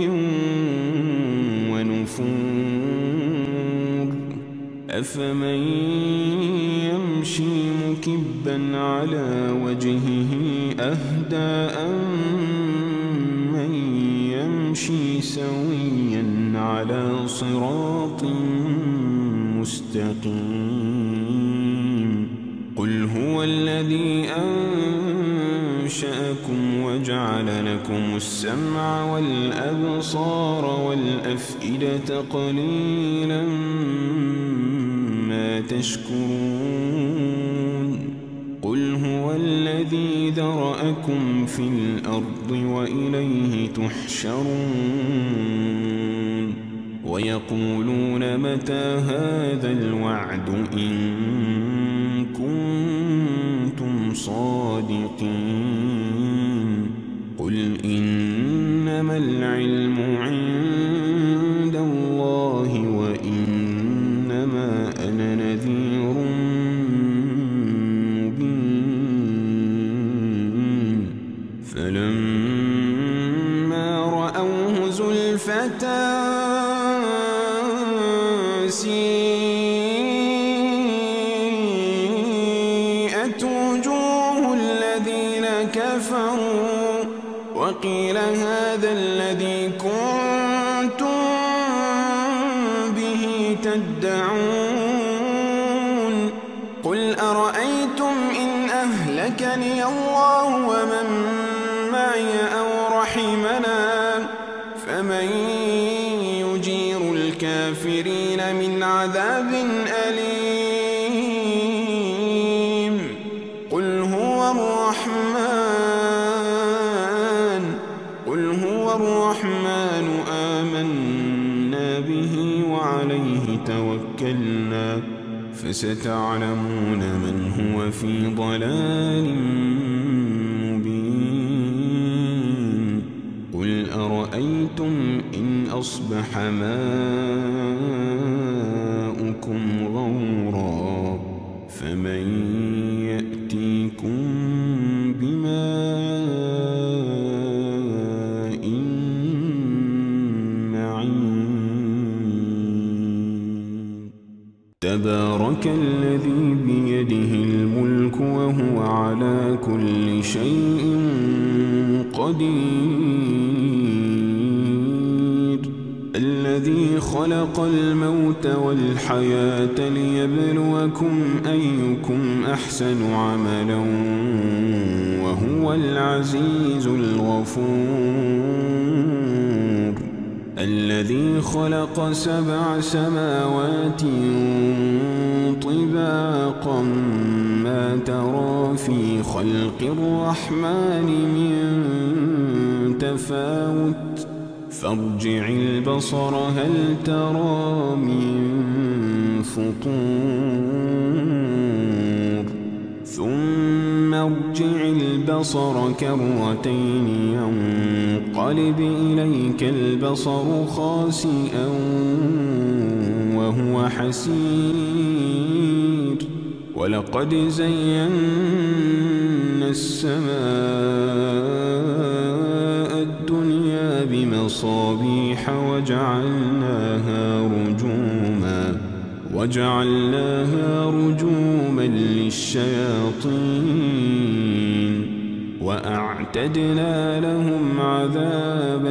ونفور. أفمن يمشي مكبا على وجهه أهدى أمن يمشي سويا على صراط مستقيم. قل هو الذي أنشأكم وجعل لكم السمع والأبصار والأفئدة قليلا ما تشكرون. قل هو الذي ذرأكم في الأرض وإليه تحشرون. ويقولون متى هذا الوعد إن كنتم صادقين. قل إنما العلم عند الله وإنما أنا نذير مبين. فلما رأوه زلفة سيئت وجوه الذين كفروا وقيل هذا الذي كنتم به تدعون. قل أرأيتم إن أهلكني الله ومن معي أو رحمنا فمن يجير الكافرين من عذاب أليم. قل هو الرحمن قل هو الرحمن آمنا به وعليه توكلنا فستعلمون من هو في ضلال مبين. قل أرأيتم إن أصبح ماؤكم غورا فمن يأتيكم بماء معين. تبارك الذي بيده الملك وهو على كل شيء قدير. الذي خلق الموت والحياة ليبلوكم أيكم أحسن عملا وهو العزيز الغفور. الذي خلق سبع سماوات طباقا ما ترى في خلق الرحمن من تفاوت فارجع البصر هل ترى من فطور ثم ارجع البصر كرتين ينقلب إليك البصر خاسئا وهو حسير. ولقد زينا السماء الدنيا بمصابيح وجعلناها رجوما وجعلناها رجوما للشياطين وأعتدنا لهم عذاب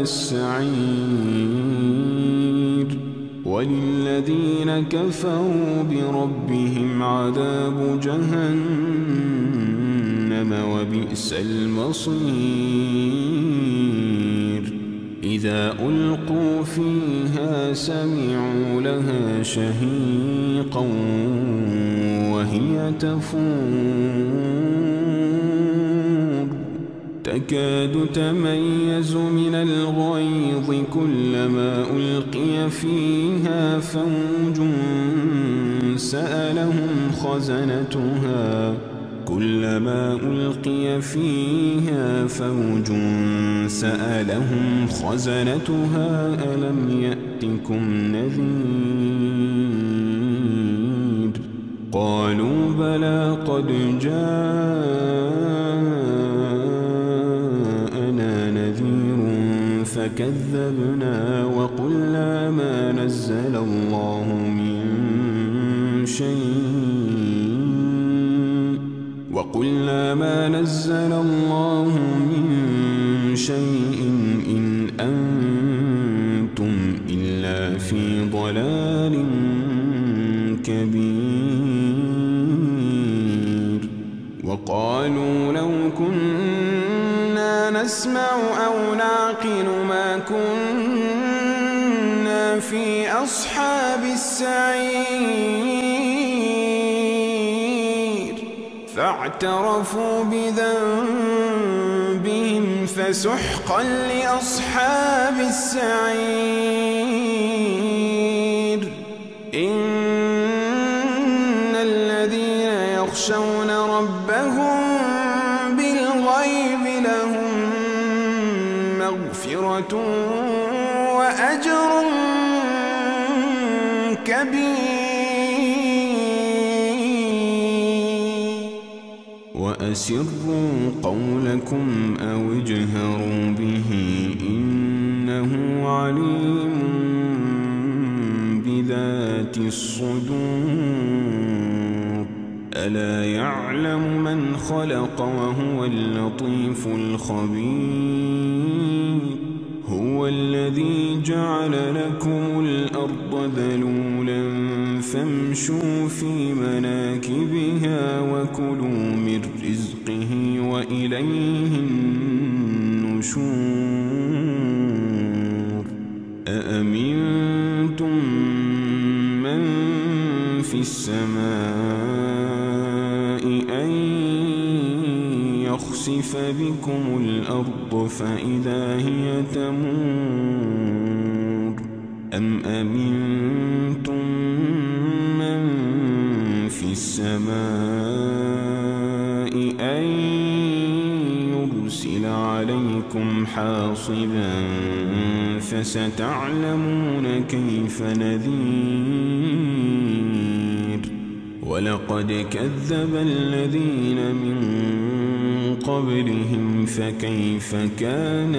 السعير. وللذين كفروا بربهم عذاب جهنم جهنم وبئس المصير إذا ألقوا فيها سمعوا لها شهيقا وهي تفور تكاد تميز من الغيظ كلما ألقي فيها فوج سألهم خزنتها كلما ألقي فيها فوج سألهم خزنتها ألم يأتكم نذير قالوا بلى قد جاءنا نذير فكذبنا وقلنا ما نزل الله من شيء وقلنا ما نزل الله من شيء إن أنتم إلا في ضلال كبير وقالوا لو كنا نسمع أو نعقل ما كنا في أصحاب السعير فاعترفوا بذنبهم فسحقا لأصحاب السعير إن الذين يخشون ربهم بالغيب لهم مغفرة وأجر كبير وأسروا قولكم أو اجهروا به إنه عليم بذات الصدور ألا يعلم من خلق وهو اللطيف الخبير هو الذي جعل لكم الأرض ذلولا فامشوا في مناكبها وكلوا من رزقه وإليه النشور أأمنتم من في السماء أن يخسف بكم الأرض فإذا هي تمور أم أمنتم من في السماء أن يرسل عليكم حاصبا فستعلمون كيف نذير ولقد كذب الذين من قبلهم فكيف كان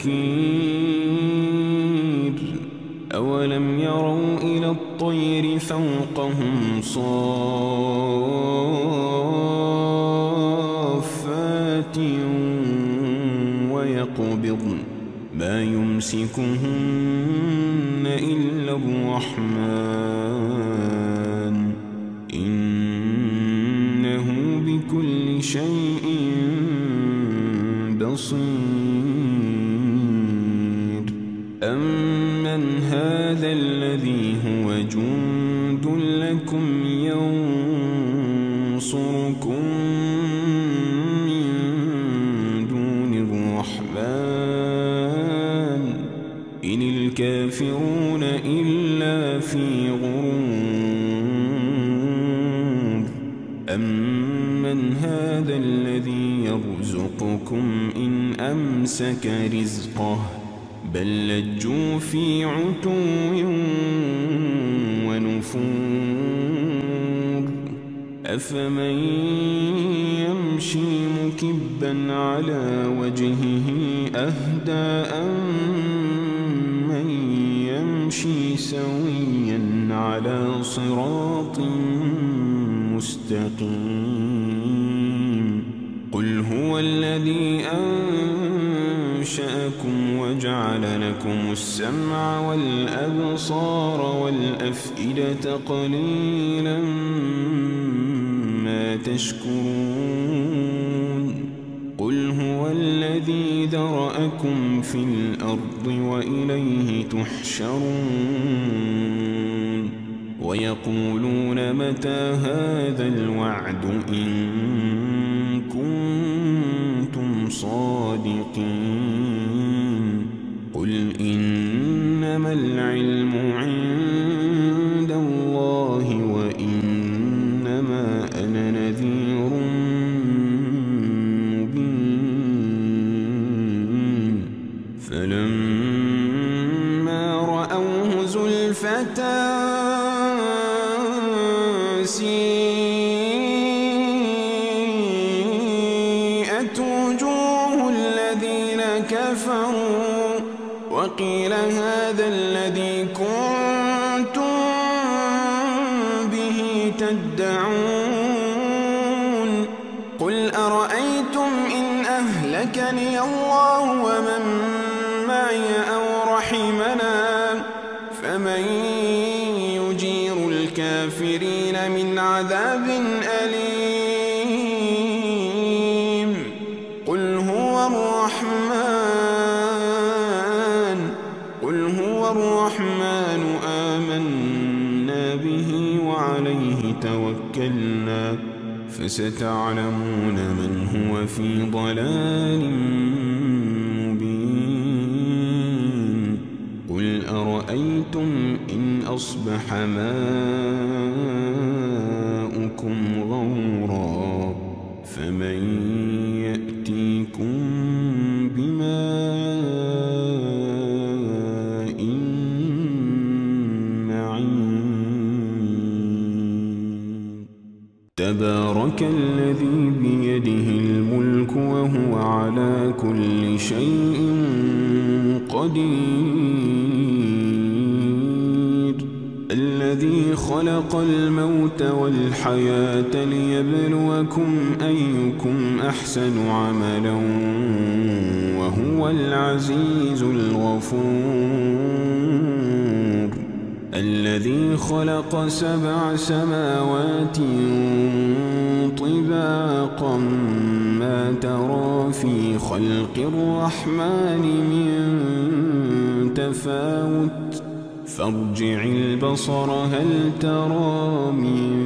نكير أولم يروا إلى الطير فوقهم صافات ويقبضن ما يمسكهن إلا الرحمن إنه بكل شيء بصير أمن هذا الذي هو جند لكم ينصركم من دون الرحمن إن الكافرون إلا في غرور أمن هذا الذي يرزقكم إن أمسك رزقه بل لجوا في عتو ونفور أفمن يمشي مكبا على وجهه أهدى أمن يمشي سويا على صراط مستقيم قل هو الذي أنشأكم وجعل لكم السمع والأبصار والأفئدة قليلا ما تشكرون الذي ذرأكم في الأرض وإليه تحشرون ويقولون متى هذا الوعد إن كنتم صادقين قل إنما العلم عند الله وإنما أنا نذير مبين فلما رأوه زلفة سيئت وجوه الذين كفروا وقيل هذا الذي كنتم به تدعون قل أرأيتم إن أهلكني الله ومن معي أو رحمنا فمن يجير الكافرين من عذاب أليم قل هو الرحمن قل هو الرحمن آمنا به وعليه توكلنا فستعلمون من هو في ضلال مبين قل أرأيتم إن أصبح ماؤكم غورا فمن يأتيكم بماء معين تبارك الذي بيده الملك وهو على كل شيء قدير الذي خلق الموت والحياة ليبلوكم أيكم أحسن عملا وهو العزيز الغفور الذي خلق سبع سماوات طباقا ما ترى في خلق الرحمن من تفاوت فارجع البصر هل ترى من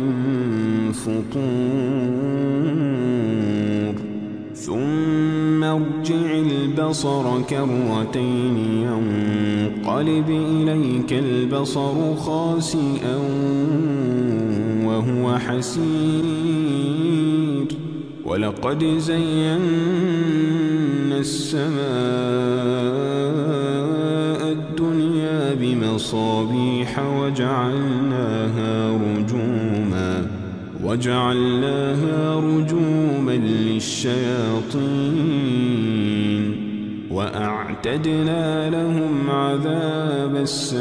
فطور ثم ارجع البصر كرتين ينقلب إليك البصر خاسئا وهو حسير ولقد زينا السماء الدنيا بمصابيح وجعلناها رجوما وجعلناها رجوما للشياطين وأعتدنا لهم عذاب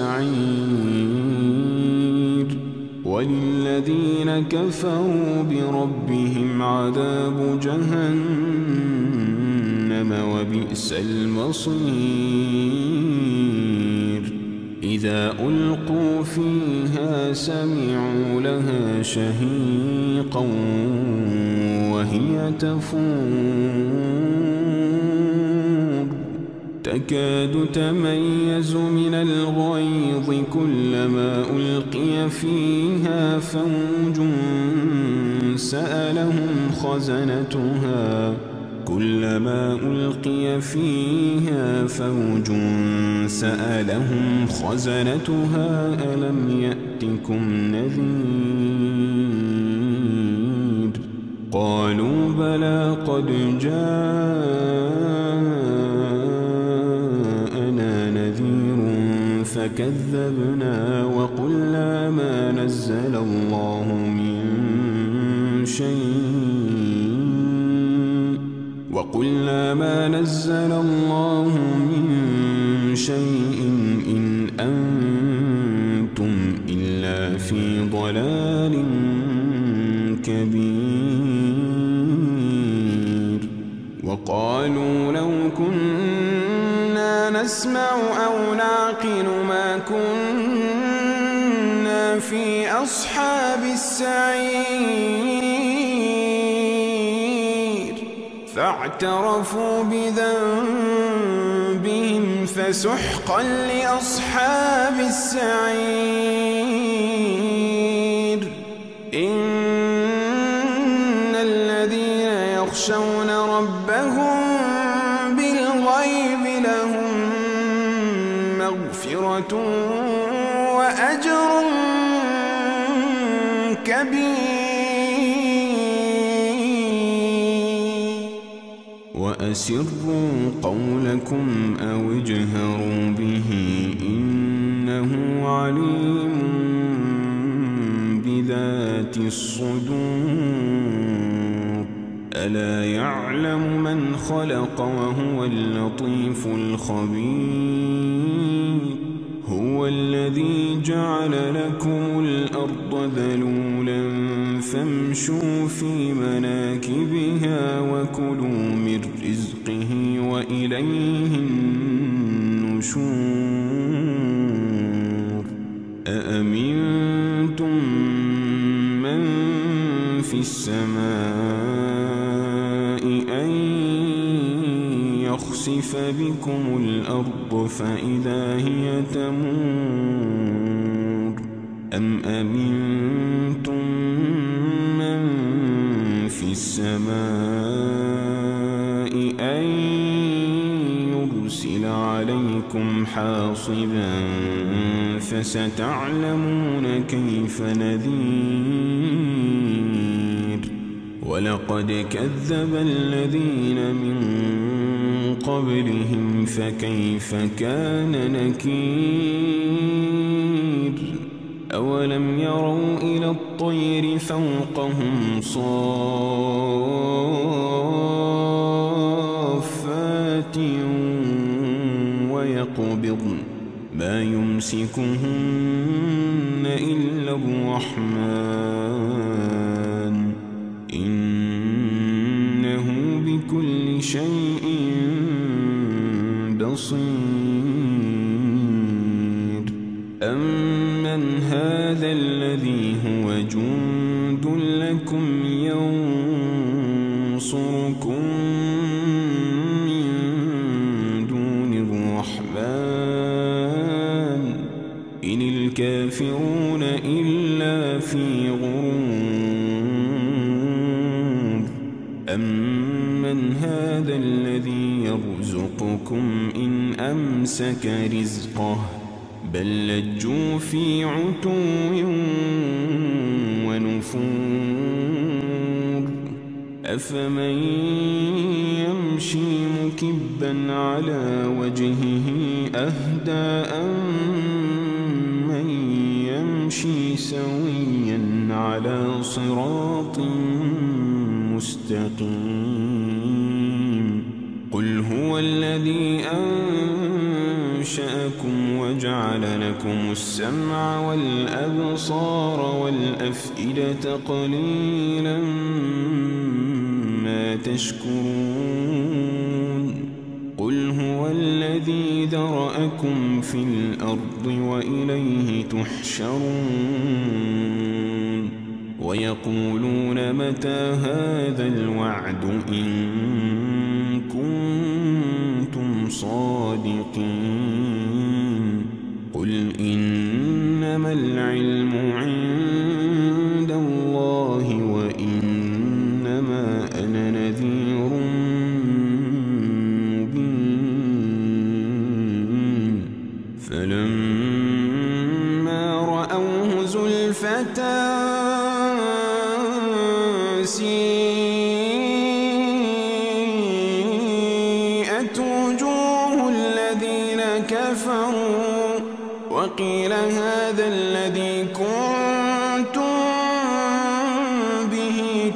السعير وللذين كفروا بربهم عذاب جهنم وبئس المصير إذا ألقوا فيها سمعوا لها شهيقا وهي تفور تكاد تميز من الغيظ كلما ألقي فيها فوج سألهم خزنتها كلما ألقي فيها فوج سألهم خزنتها ألم يأتكم نذير قالوا بلى قد جاءنا نذير فكذبنا وقلنا ما نزل الله من شيء وقلنا ما نزل الله من شيء إن أنتم إلا في ضلال كبير وقالوا لو كنا نسمع أو نعقل ما كنا في أصحاب السعير فاعترفوا بذنبهم فسحقا لأصحاب السعير. إن الذين يخشون ربهم بالغيب لهم مغفرة وأجر كبير. وأسروا قولكم أو اجهروا به إنه عليم بذات الصدور. ألا يعلم من خلق وهو اللطيف الخبير. هو الذي جعل لكم الأرض ذلولا فامشوا في مناكبها وكلوا من رزقه وإليه النشور. أأمنتم من في السماء أن يخسف بكم الأرض فإذا هي تمور. أم أمنتم من في السماء أن يرسل عليكم حاصبا فستعلمون كيف نذير. ولقد كذب الذين من قبلهم فكيف كان نكير. أولم يروا إلى الطير فوقهم صافات ويقبضن ما يمسكهن إلا الرحمن إنه بكل شيء بصير. أمن هذا الذي هو جند لكم ينصركم من دون الرحمن إن الكافرون إلا في غرور. أمن هذا الذي يرزقكم إن أمسك رزقه بل لجوا في عتو ونفور. أفمن يمشي مكبا على وجهه أهدى أمن يمشي سويا على صراط مستقيم. قل هو الذي أنشأكم وجعل لكم السمع والأبصار والأفئدة قليلا ما تشكرون. قل هو الذي ذرأكم في الأرض وإليه تحشرون. ويقولون متى هذا الوعد إن كنتم صادقين. قل إنما العلم عند الله وإنما أنا نذير مبين. فلما رأوه زلفة سيئت وجوه الذين كفروا وقيل هذا الذي كنتم به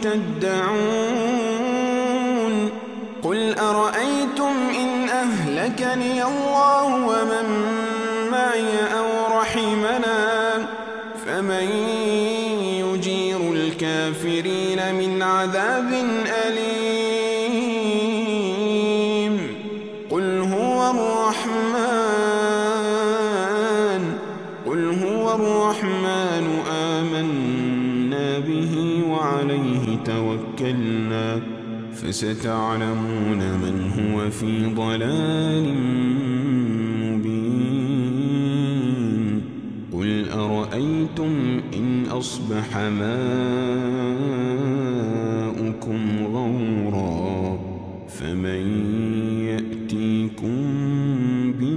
تدعون. قل أرأيتم إن أهلكني الله ومن معي أو رحمنا فمن يجير الكافرين من عذاب أليم. قل هو الرحمن قل هو الرحمن آمنا به وعليه توكلنا فستعلمون من هو في ضلال مبين. قل أرأيتم إن أصبح ماؤكم غورا فمن يأتيكم